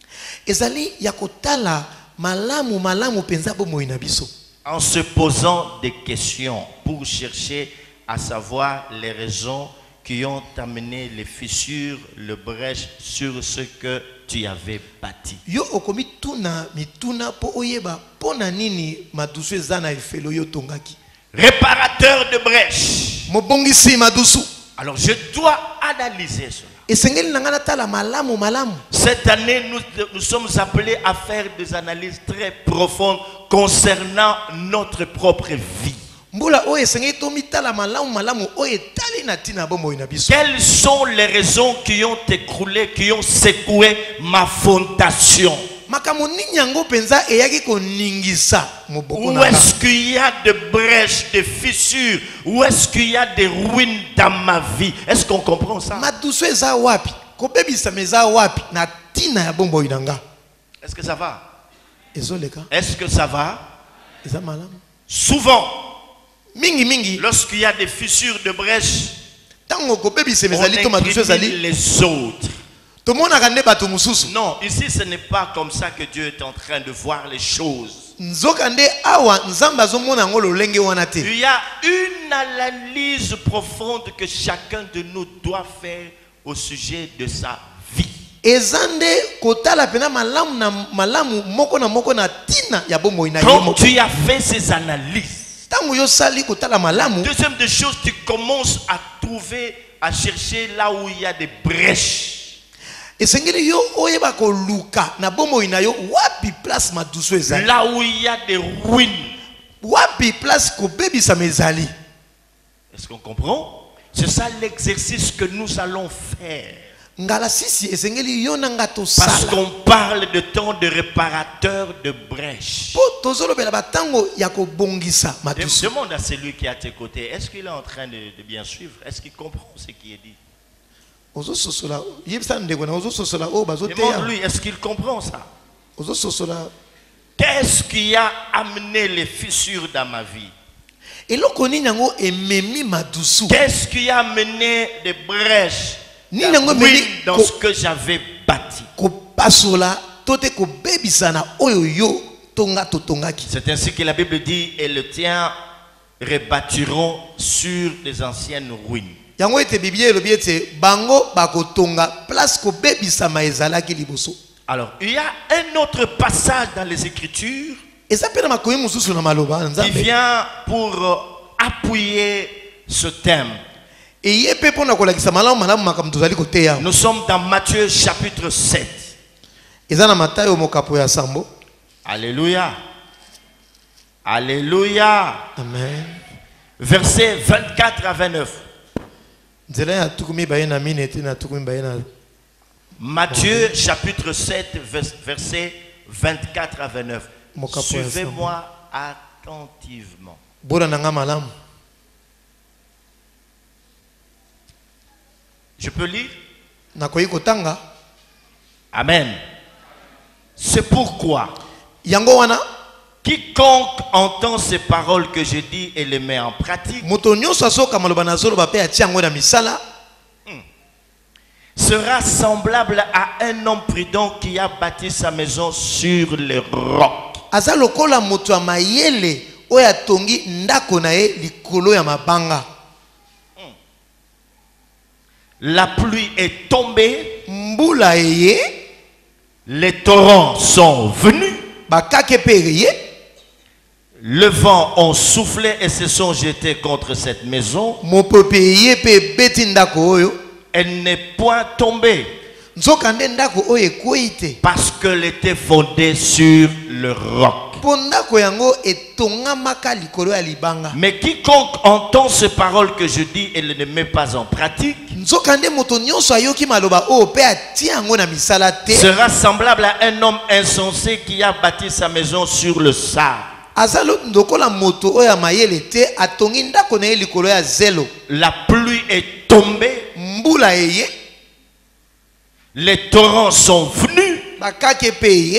Speaker 2: Ezali ya kotala malamu malamu penza bomoi na biso.
Speaker 1: En se posant des questions pour chercher à savoir les raisons qui ont amené les fissures, les brèches sur ce que tu avais bâti.
Speaker 2: Yo okomi tuna mituna po oyeba pona nini madusu eza na efelo yo tongaki.
Speaker 1: Réparateur de brèches.
Speaker 2: Mobongisi madusu.
Speaker 1: Alors je dois analyser cela.
Speaker 2: Esengeli na ngana tala malamu malamu.
Speaker 1: Cette année, nous, nous sommes appelés à faire des analyses très profondes concernant notre propre vie.
Speaker 2: Mbula o esengeli to mitala malamu malamu o etali na tina bomoi na biso.
Speaker 1: Quelles sont les raisons qui ont écroulé, qui ont secoué ma fondation?
Speaker 2: Makamo nini yango penza eyaki koningisa moboko
Speaker 1: Où
Speaker 2: na.
Speaker 1: est-ce qu'il y a des brèches, des fissures? Où est-ce qu'il y a des ruines dans ma vie? Est-ce qu'on comprend ça?
Speaker 2: Madusu eza wapi? Kobebisa meza wapi na tina ya bomoi nanga.
Speaker 1: Est-ce que ça va?
Speaker 2: Ezoleka.
Speaker 1: Est-ce que ça va?
Speaker 2: Eza malamu.
Speaker 1: Souvent,
Speaker 2: Mingi mingi.
Speaker 1: lorsqu'il y a des fissures de brèches,
Speaker 2: Tango kobebisa
Speaker 1: on
Speaker 2: mezali to madusu ezali.
Speaker 1: incrimine les autres.
Speaker 2: Tomona kande bato mususu.
Speaker 1: Non, ici ce n'est pas comme ça que Dieu est en train de voir les choses.
Speaker 2: Nzokande awa nzamba zomona ngo lolenge wana te.
Speaker 1: Il y a une analyse profonde que chacun de nous doit faire au sujet de sa vie.
Speaker 2: Ezande kotala pena malamu na malamu moko na moko na tina ya bomoi na
Speaker 1: Quand
Speaker 2: yemo.
Speaker 1: tu as fait ces analyses,
Speaker 2: Tango yo sali kotala malamu.
Speaker 1: deuxième des choses, tu commences à trouver, à chercher là où il y a des brèches.
Speaker 2: Esengeli yo oyeba ko luka na bomoi na yo wapi place madusu ezali.
Speaker 1: Là où il y a des ruines.
Speaker 2: Wapi place ko bebisa mezali.
Speaker 1: Est-ce qu'on comprend? C'est ça l'exercice que nous allons faire.
Speaker 2: Ngala sisi esengeli yo nanga to
Speaker 1: Parce
Speaker 2: sala.
Speaker 1: qu'on parle de temps de réparateur de brèches.
Speaker 2: Po tozolo bela batango ya ko bongisa
Speaker 1: Dem-
Speaker 2: madusu.
Speaker 1: Demande à celui qui est à tes côtés, est-ce qu'il est en train de, de bien suivre? Est-ce qu'il comprend ce qui est dit?
Speaker 2: Ozo sosola yebisa ndeko na ozo sosola o bazoteya.
Speaker 1: Demande-lui, est-ce qu'il comprend ça?
Speaker 2: Ozo sosola.
Speaker 1: Qu'est-ce qui a amené les fissures dans ma vie?
Speaker 2: Eloko nini yango ememi madusu.
Speaker 1: Qu'est-ce qui a amené des brèches
Speaker 2: Ni
Speaker 1: la
Speaker 2: nango
Speaker 1: ruine
Speaker 2: meli
Speaker 1: dans
Speaker 2: ko-
Speaker 1: ce que j'avais bâti?
Speaker 2: Ko pasola tote ko bebisa na oyo yo tonga totongaki.
Speaker 1: C'est ainsi que la Bible dit, et le tien rebâtiront sur les anciennes ruines.
Speaker 2: Yango ete biblia elobi ete bango bakotonga place ko bebisa ma ezalaki liboso.
Speaker 1: Alors, il y a un autre passage dans les Écritures
Speaker 2: Eza pena makomi mususu na maloba
Speaker 1: qui
Speaker 2: nzambe.
Speaker 1: vient pour euh, appuyer ce thème.
Speaker 2: Eye pe pona kolakisa malamu malamu makambo tozali koteya.
Speaker 1: Nous sommes dans Matthieu chapitre sept.
Speaker 2: Eza na Matayo mokapo ya sambo.
Speaker 1: Alléluia. Alléluia.
Speaker 2: Amen.
Speaker 1: Versets vingt-quatre à vingt-neuf.
Speaker 2: Nzela ya tukumi baye na mine ete na tukumi baye na.
Speaker 1: Matthieu chapitre sept, vers- versets vingt-quatre à vingt-neuf.
Speaker 2: Mon capo
Speaker 1: Suivez-moi attentivement.
Speaker 2: Bora nanga malamu.
Speaker 1: Je peux lire?
Speaker 2: Nakoyi kotanga.
Speaker 1: Amen. C'est pourquoi
Speaker 2: Yango wana
Speaker 1: quiconque entend ces paroles que je dis et les met en pratique
Speaker 2: moto nyonso asoka maloba na zolo ba pe atia yango na misala
Speaker 1: sera semblable à un homme prudent qui a bâti sa maison sur le roc.
Speaker 2: aza lokola moto ya mayele oyo atongi ndako na ye likolo ya mabanga.
Speaker 1: La pluie est tombée,
Speaker 2: Mbula eye,
Speaker 1: les torrents sont venus,
Speaker 2: bakake pe eye,
Speaker 1: le vent ont soufflé et se sont jetés contre cette maison.
Speaker 2: mopepe eye pe beti ndako oyo.
Speaker 1: Elle n'est point tombée
Speaker 2: Nzokande ndako oyo ekwei te.
Speaker 1: parce qu'elle était fondée sur le roc.
Speaker 2: Po ndako yango etongamaka likolo ya libanga.
Speaker 1: Mais quiconque entend ces paroles que je dis et ne les met pas en pratique
Speaker 2: Nzokande moto nyonso ayoki maloba oyo pe atia yango na misala te.
Speaker 1: sera semblable à un homme insensé qui a bâti sa maison sur le sable.
Speaker 2: Azalo ndokola moto oyo mayele te atongi ndako na ye likolo ya zelo.
Speaker 1: La pluie est tombée,
Speaker 2: Mbula eye,
Speaker 1: les torrents sont venus,
Speaker 2: bakake pe eye,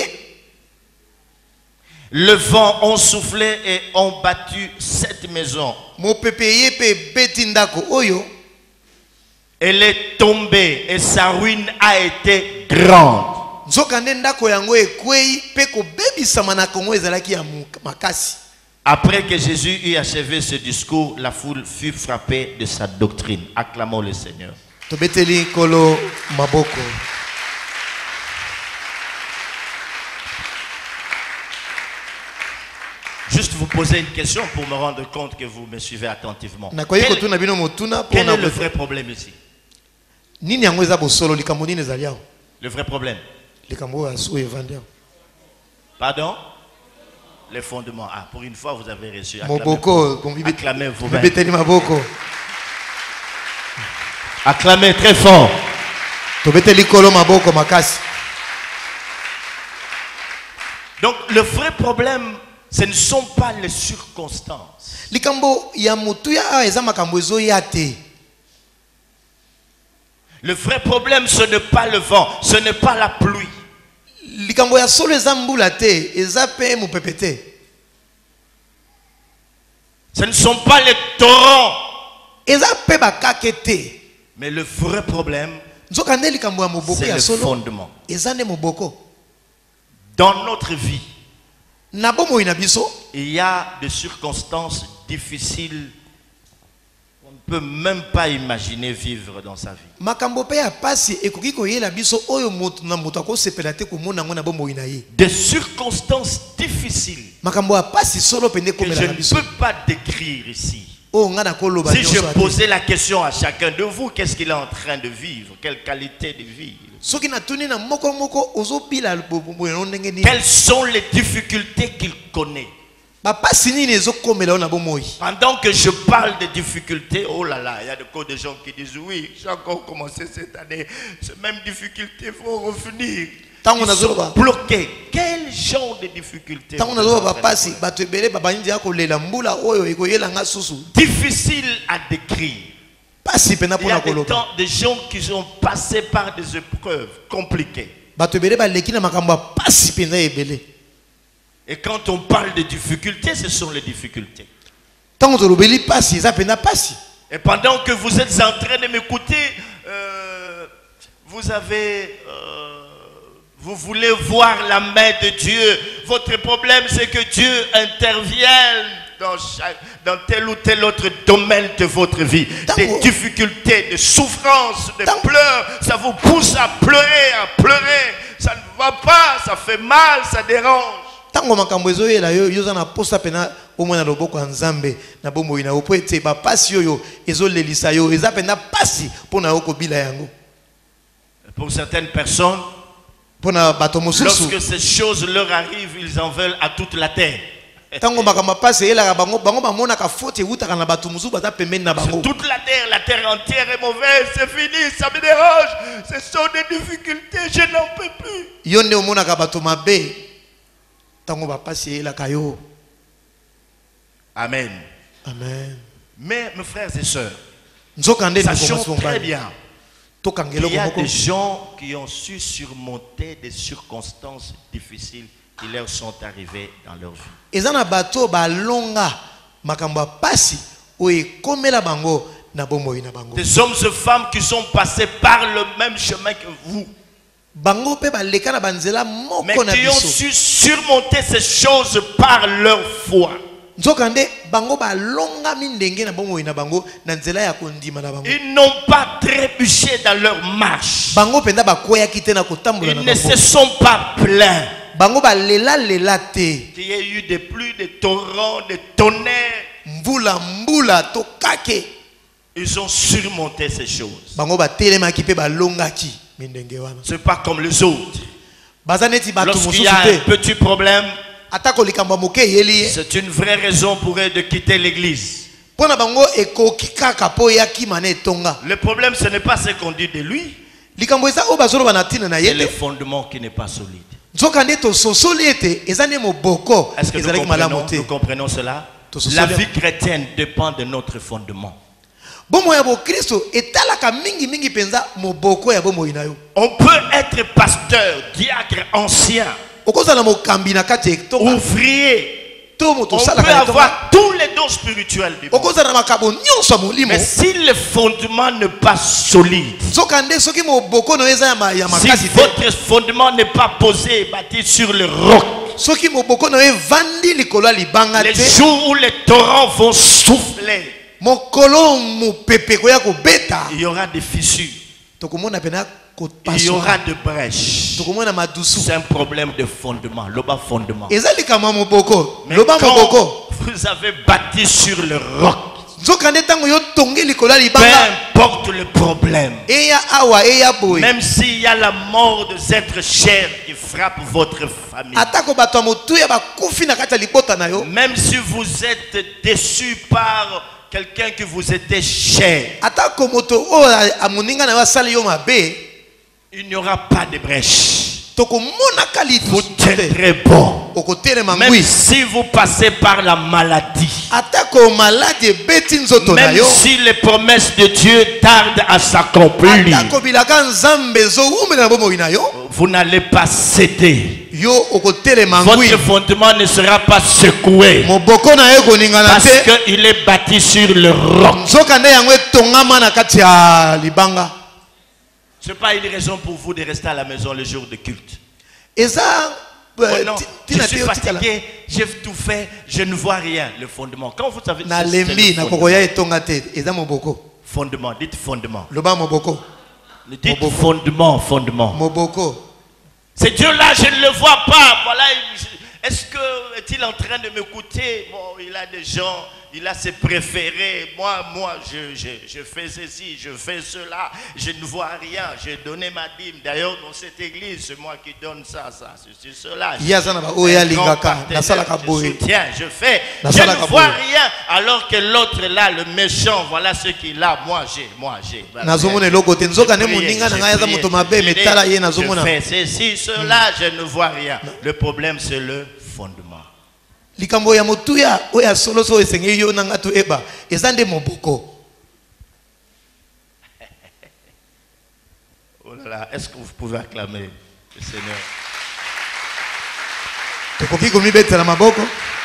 Speaker 1: le vent ont soufflé et ont battu cette maison.
Speaker 2: mopepe eye pe beti ndako oyo.
Speaker 1: Elle est tombée et sa ruine a été grande.
Speaker 2: Nzokande ndako yango ekwei pe kobebisama na kongo ezalaki ya makasi.
Speaker 1: Après que Jésus eut achevé ce discours, la foule fut frappée de sa doctrine. Acclamons le Seigneur.
Speaker 2: Tobeteli kolo maboko.
Speaker 1: Juste vous poser une question pour me rendre compte que vous me suivez attentivement.
Speaker 2: Nakoyi
Speaker 1: Quel,
Speaker 2: kotuna bino motuna po
Speaker 1: quel
Speaker 2: na
Speaker 1: est le vrai problème ici?
Speaker 2: nini yango eza bosolo likambo nini ezali aho?
Speaker 1: Le vrai problème.
Speaker 2: Likambo ya su evandi aho.
Speaker 1: Pardon? Les fondements. Ah, pour une fois, vous avez reçu. Acclamez,
Speaker 2: Moboko,
Speaker 1: acclamez vous-même.
Speaker 2: beteli maboko.
Speaker 1: Acclamez très fort.
Speaker 2: Tobeteli kolo maboko makasi.
Speaker 1: Donc, le vrai problème, ce ne sont pas les circonstances.
Speaker 2: Likambo ya mutu ya eza makambo ezo ya te.
Speaker 1: Le vrai problème, ce n'est pas le vent, ce n'est pas la pluie.
Speaker 2: Likambo ya solo eza mbula te, eza pe mopepe te.
Speaker 1: Ce ne sont pas les torrents.
Speaker 2: Eza pe bakake te.
Speaker 1: Mais le vrai problème,
Speaker 2: Nzokande likambo ya moboko
Speaker 1: c'est
Speaker 2: ya
Speaker 1: le
Speaker 2: solo.
Speaker 1: fondement.
Speaker 2: Eza ne moboko.
Speaker 1: Dans notre vie,
Speaker 2: Na bomo ina biso,
Speaker 1: il y a des circonstances difficiles. On ne peut même pas imaginer vivre dans sa vie.
Speaker 2: makambo pe ya pasi ekoki koyela biso oyo moto na moto akosepela te komona ngo na bomo ina ye.
Speaker 1: Des circonstances difficiles
Speaker 2: Makambo ya pasi solo pende
Speaker 1: que je
Speaker 2: komela na
Speaker 1: ne
Speaker 2: biso.
Speaker 1: peux pas décrire ici.
Speaker 2: Oh ngana koloba
Speaker 1: Si je
Speaker 2: nyonso ate.
Speaker 1: posais la question à chacun de vous, qu'est-ce qu'il est en train de vivre? Quelle qualité de vie?
Speaker 2: Soki na tuni na moko moko ozobila bobo ndenge ni.
Speaker 1: Quelles sont les difficultés qu'il connaît?
Speaker 2: Ba pasi nini ezokomela na bomo yi.
Speaker 1: Pendant que je parle de difficultés, oh là là, il y a de quoi de gens qui disent oui, j'ai encore commencé cette année, ces mêmes difficultés vont revenir.
Speaker 2: Tango
Speaker 1: Ils sont
Speaker 2: nazoba.
Speaker 1: bloqués. Quel genre de difficultés?
Speaker 2: Tango
Speaker 1: vous
Speaker 2: nazo
Speaker 1: êtes en
Speaker 2: ba
Speaker 1: train de
Speaker 2: pasi
Speaker 1: voir?
Speaker 2: bato ebele baba ndi ya kolela mbula oyo ekoyela nga susu.
Speaker 1: Difficile à décrire.
Speaker 2: Pasi pena
Speaker 1: Il y a
Speaker 2: pona
Speaker 1: des,
Speaker 2: koloba.
Speaker 1: temps, des gens qui ont passé par des épreuves compliquées.
Speaker 2: Bato ebele ba leki na makambo ya pasi pena ebele.
Speaker 1: Et quand on parle de difficultés, ce sont les difficultés.
Speaker 2: Tango tolobeli pasi eza pena pasi.
Speaker 1: Et pendant que vous êtes en train de m'écouter, euh, vous avez... euh, vous voulez voir la main de Dieu. Votre problème, c'est que Dieu intervienne dans, chaque, dans tel ou tel autre domaine de votre vie. Des difficultés, des souffrances, des pleurs. Ça vous pousse à pleurer, à pleurer. Ça ne va pas, ça fait mal, ça dérange.
Speaker 2: Tango makambo ezoyela yo yoza na posa pena omona loboko ya Nzambe na bomoi na opo ete ba pasi oyo ezolelisa yo eza pena pasi pona yo kobila yango.
Speaker 1: Pour certaines personnes,
Speaker 2: Pona bato mosusu
Speaker 1: lorsque ces choses leur arrivent, ils en veulent à toute la terre.
Speaker 2: tango makambo pasi elaka bango bango bamona ka faute utaka na bato mosusu bata pembeni na bango.
Speaker 1: Toute la terre, la terre entière est mauvaise, c'est fini, ça me dérange. Ce sont des difficultés, je n'en peux plus.
Speaker 2: Yo nde omona ka bato mabe tango ba pasi elaka yo.
Speaker 1: Amen.
Speaker 2: Amen.
Speaker 1: Mais mes frères et sœurs,
Speaker 2: Nzokande
Speaker 1: sachons très bien
Speaker 2: qu'il
Speaker 1: y a des gens qui ont su surmonter des circonstances difficiles qui leur sont arrivées dans leur vie.
Speaker 2: Ezana bato ba longa makambo pasi oye komela bango na bomoi na bango.
Speaker 1: Des hommes et femmes qui sont passés par le même chemin que vous,
Speaker 2: Bango pe ba leka na banzela
Speaker 1: mais
Speaker 2: moko na
Speaker 1: qui ont
Speaker 2: biso.
Speaker 1: su surmonter ces choses par leur foi.
Speaker 2: nzokande bango balonga mindenge na bomoi na bango na nzela ya kondima na bango.
Speaker 1: Ils n'ont pas trébuché dans leur marche.
Speaker 2: Bango penda bakoya kite na kotambola na
Speaker 1: Ils ne
Speaker 2: bango.
Speaker 1: se sont pas plaints.
Speaker 2: Bango balela lela te.
Speaker 1: Il y a eu des pluies, des torrents, des tonnerres.
Speaker 2: Mbula mbula to kake.
Speaker 1: Ils ont surmonté ces choses.
Speaker 2: Bango batelema ki pe balongaki mindenge wana.
Speaker 1: C'est pas comme les autres.
Speaker 2: Bazaneti batu
Speaker 1: Lorsqu'il y a
Speaker 2: mususu
Speaker 1: un
Speaker 2: te.
Speaker 1: petit problème,
Speaker 2: Atako likamba moke yeli.
Speaker 1: c'est une vraie raison pour eux de quitter l'église.
Speaker 2: Pona bango ekoki kaka po yaki mane tonga.
Speaker 1: Le problème, ce n'est pas ce qu'on dit de lui.
Speaker 2: Likambo eza o bazolo banatina na
Speaker 1: C'est le
Speaker 2: yete.
Speaker 1: fondement qui n'est pas solide.
Speaker 2: Nzokande to sosoli ete ezane moboko.
Speaker 1: Est-ce que nous
Speaker 2: Ezalaki malamu
Speaker 1: comprenons,
Speaker 2: te.
Speaker 1: nous comprenons cela?
Speaker 2: To sosoli-
Speaker 1: La vie chrétienne dépend de notre fondement.
Speaker 2: Bomo ya bo Kristo etalaka mingi mingi penza moboko ya bomo inayo.
Speaker 1: On peut être pasteur, diacre, ancien,
Speaker 2: Okozala mokambi na kati etonga.
Speaker 1: ouvrier.
Speaker 2: To moto
Speaker 1: On
Speaker 2: sala
Speaker 1: peut
Speaker 2: ka etonga.
Speaker 1: avoir tous les dons spirituels du monde.
Speaker 2: Okozala makabo nyonso ya molimo.
Speaker 1: Mais si le fondement n'est pas solide,
Speaker 2: Nzokande soki moboko no eza ya ma- ya
Speaker 1: si
Speaker 2: makasi te.
Speaker 1: votre fondement n'est pas posé et bâti sur le roc,
Speaker 2: Soki moboko no evandi likolo ya libanga
Speaker 1: les
Speaker 2: te.
Speaker 1: jours où les torrents vont souffler,
Speaker 2: Mokolo mopepe koya kobeta.
Speaker 1: il y aura des fissures,
Speaker 2: Tokomona pena
Speaker 1: il y aura
Speaker 2: kopasuka.
Speaker 1: des brèches.
Speaker 2: Tokomona madusu.
Speaker 1: C'est un problème de fondement, le bas fondement.
Speaker 2: Eza likama moboko.
Speaker 1: Mais
Speaker 2: Loba
Speaker 1: quand
Speaker 2: moboko.
Speaker 1: vous avez bâti sur le roc,
Speaker 2: Nzokande tango yo tongi likolo ya
Speaker 1: peu
Speaker 2: libanga.
Speaker 1: importe le problème,
Speaker 2: Eya awa eya boy.
Speaker 1: même s'il y a la mort des êtres chers qui frappe votre famille,
Speaker 2: Atako bato ya motuya bakufi na kati ya libota na yo.
Speaker 1: même si vous êtes déçu par quelqu'un qui vous était cher,
Speaker 2: Atako moto o amoninga na yo asali yo mabe.
Speaker 1: il n'y aura pas de brèche.
Speaker 2: Tokomona kali
Speaker 1: Vous tiendrez bon.
Speaker 2: okotelema
Speaker 1: Même
Speaker 2: ngwi.
Speaker 1: si vous passez par la maladie,
Speaker 2: Atako malade beti nzoto na
Speaker 1: même
Speaker 2: yo.
Speaker 1: si les promesses de Dieu tardent à s'accomplir,
Speaker 2: Atako bilaka nzambe zo umela na bomoi na yo.
Speaker 1: vous n'allez pas céder.
Speaker 2: Yo okotelema ngwi.
Speaker 1: Votre fondement ne sera pas secoué
Speaker 2: Moboko na yo koningana
Speaker 1: parce
Speaker 2: te.
Speaker 1: qu'il est bâti sur le roc.
Speaker 2: Nzokande yango etongama na kati ya libanga.
Speaker 1: Ce n'est pas une raison pour vous de rester à la maison le jour de culte.
Speaker 2: Eza
Speaker 1: Oh
Speaker 2: euh,
Speaker 1: non,
Speaker 2: ti-
Speaker 1: je
Speaker 2: tina
Speaker 1: suis
Speaker 2: te yo tikala.
Speaker 1: fatigué, j'ai tout fait, je ne vois rien. Le fondement. Quand vous savez,
Speaker 2: Na
Speaker 1: c'est- c'est
Speaker 2: lembi
Speaker 1: le
Speaker 2: na
Speaker 1: fondement.
Speaker 2: kokoya etonga te. Eza moboko.
Speaker 1: Fondement, dites fondement.
Speaker 2: Loba moboko.
Speaker 1: Dites
Speaker 2: Moboko.
Speaker 1: fondement, fondement.
Speaker 2: Moboko.
Speaker 1: Ce Dieu-là, je ne le vois pas. Voilà, il- est-ce que est-il en train de m'écouter? Bon, il a des gens, il a ses préférés. Moi, moi, je, je, je fais ceci, je fais cela. Je ne vois rien. J'ai donné ma dîme. D'ailleurs, dans cette église, c'est moi qui donne ça, ça, c'est cela.
Speaker 2: Yaza na ba oya
Speaker 1: Un grand
Speaker 2: lingaka.
Speaker 1: partenaire,
Speaker 2: Nasalaka
Speaker 1: je
Speaker 2: boye.
Speaker 1: soutiens, je fais.
Speaker 2: Na
Speaker 1: Je
Speaker 2: salaka
Speaker 1: ne vois
Speaker 2: boye.
Speaker 1: rien. Alors que l'autre là, le méchant, voilà ce qu'il a. Moi, j'ai, moi, j'ai. Voilà.
Speaker 2: Nazomona eloko te. Nzokande
Speaker 1: J'ai prié,
Speaker 2: moninga na
Speaker 1: j'ai
Speaker 2: ngai aza
Speaker 1: prié,
Speaker 2: moto
Speaker 1: j'ai
Speaker 2: mabe
Speaker 1: prié,
Speaker 2: metala ye
Speaker 1: je
Speaker 2: nazomona.
Speaker 1: fais ceci, cela, je ne vois rien. Le problème, c'est le fondement.
Speaker 2: Likambo ya motuya oya solo so esenge yo nanga to eba. Eza nde moboko.
Speaker 1: Oh là là, est-ce que vous pouvez acclamer le Seigneur?
Speaker 2: Tokoki komibetela maboko.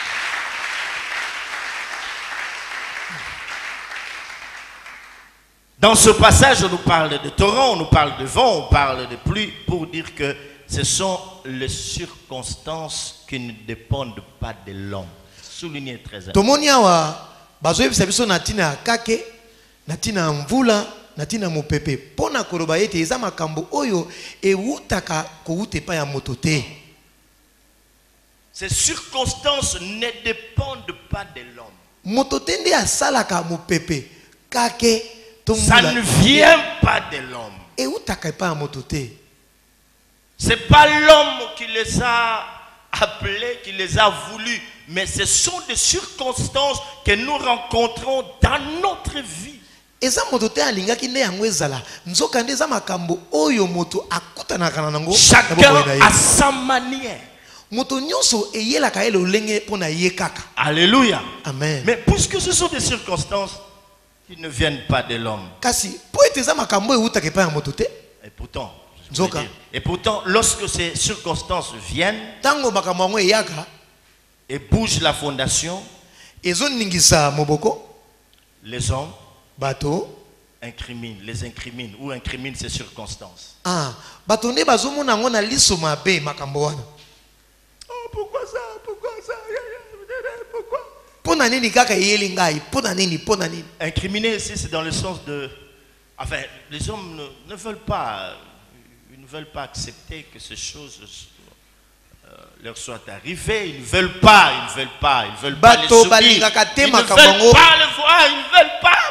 Speaker 1: Dans ce passage, on nous parle de torrent, on nous parle de vent, on parle de pluie, pour dire que ce sont les circonstances qui ne dépendent pas de l'homme. Soulignez très important.
Speaker 2: Tomoni awa bazoyebisa biso na tina ya kake, na tina ya mvula, na tina ya mopepe. Pona koloba ete eza makambo oyo ewutaka kowuta epai ya moto te.
Speaker 1: Ces circonstances ne dépendent pas de l'homme.
Speaker 2: Moto te nde asalaka mopepe, kake, to
Speaker 1: Ça
Speaker 2: mvula.
Speaker 1: ne vient pas de l'homme.
Speaker 2: Ewutaka epai ya moto te.
Speaker 1: Ce n'est pas l'homme qui les a appelés, qui les a voulus, mais ce sont des circonstances que nous rencontrons dans notre vie.
Speaker 2: Eza moto te alingaki nde yango ezala. Nzoka nde eza makambo oyo moto akutanaka na nango.
Speaker 1: Chacun a sa manière.
Speaker 2: Moto nyonso eyelaka ye lolenge pona ye kaka.
Speaker 1: Alléluia.
Speaker 2: Amen.
Speaker 1: Mais puisque ce sont des circonstances qui ne viennent pas de l'homme,
Speaker 2: Kasi po ete eza makambo ewutaka epai ya moto te.
Speaker 1: et pourtant, je
Speaker 2: Nzoka.
Speaker 1: veux dire, et pourtant, lorsque ces circonstances viennent
Speaker 2: Tango makambo yango eyaka,
Speaker 1: et bougent la fondation,
Speaker 2: ezoningisa moboko,
Speaker 1: les hommes
Speaker 2: bato,
Speaker 1: incriminent, les incriminent ou incriminent ces circonstances.
Speaker 2: ah, bato nde bazomona yango na liso mabe makambo wana.
Speaker 1: Oh, pourquoi ça? Pourquoi ça? Pourquoi?
Speaker 2: pona nini kaka yeli ngai pona nini pona nini.
Speaker 1: Incriminer ici, c'est dans le sens de... Enfin, les hommes ne, ne veulent pas, ils ne veulent pas accepter que ces choses euh, leur soient arrivées. Ils ne veulent pas, ils ne veulent pas, ils ne veulent pas les subir. Ils ne veulent pas le voir, ils ne veulent pas.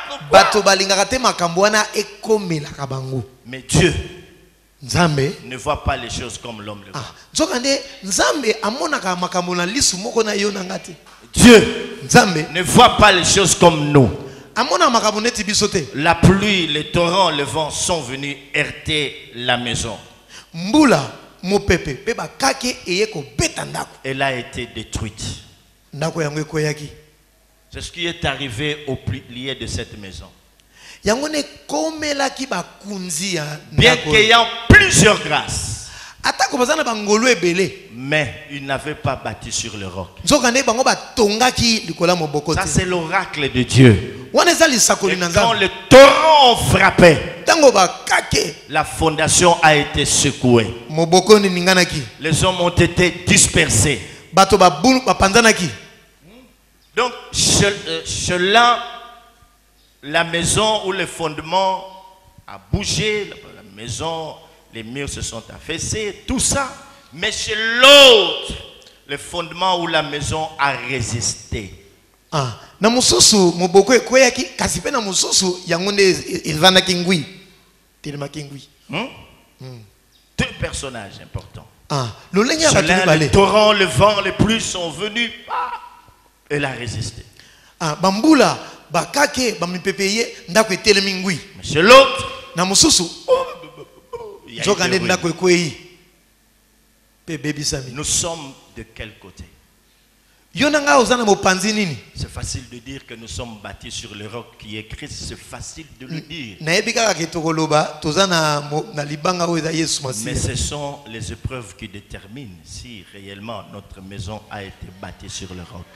Speaker 1: Pourquoi? Mais Dieu
Speaker 2: Nzambe
Speaker 1: ne voit pas les choses comme l'homme le voit.
Speaker 2: Nzokande Nzambe amonaka makambo na lisu moko na yo ngati.
Speaker 1: Dieu
Speaker 2: Nzambe
Speaker 1: ne voit pas les choses comme nous.
Speaker 2: Amona makambo neti bisote.
Speaker 1: La pluie, les torrents, le vent sont venus heurter la maison.
Speaker 2: Mbula mopepe pe ba kake eye ko beta ndako.
Speaker 1: Elle a été détruite.
Speaker 2: Ndako yango ekoyaki.
Speaker 1: C'est ce qui est arrivé au pilier de cette maison.
Speaker 2: Yangone komela ki ba kunzi ya
Speaker 1: bien qu'ayant plusieurs grâces,
Speaker 2: atako bazana bangolo ebele,
Speaker 1: mais il n'avait pas bâti sur le roc.
Speaker 2: Nzokande bango ba tongaki likola moboko.
Speaker 1: Ça c'est l'oracle de Dieu.
Speaker 2: Wana ezali sakoli
Speaker 1: Et
Speaker 2: na
Speaker 1: quand
Speaker 2: Nzambe
Speaker 1: le torrent frappait,
Speaker 2: tango ba kake
Speaker 1: la fondation a été secouée.
Speaker 2: moboko ni ninganaki.
Speaker 1: Les hommes ont été dispersés.
Speaker 2: Bato ba bulu ba panzanaki.
Speaker 1: Donc cela, la maison où le fondement a bougé, la maison, les murs se sont affaissés, tout ça. Mais chez l'autre, le fondement où la maison a résisté.
Speaker 2: Ah, na mususu moboko ekoyaki kasi pe na mususu yangonde ezana kingui. Telema kingui.
Speaker 1: Hmm? Hmm. Deux personnages importants.
Speaker 2: Ah, le lenga ba
Speaker 1: Cela, le torrent, le vent, les pluies sont venus. Ah, elle a résisté.
Speaker 2: Ah, bambula bakake bamipepeye ndako etelemi ngui.
Speaker 1: Mais chez l'autre,
Speaker 2: na mususu zokande ndako ekoyi pe baby sami.
Speaker 1: Nous sommes de quel côté?
Speaker 2: Yonanga ozana mopanzi nini?
Speaker 1: C'est facile de dire que nous sommes bâtis sur le roc qui est Christ, c'est facile de le dire. Mais ce sont les épreuves qui déterminent si réellement notre maison a été bâtie sur le roc.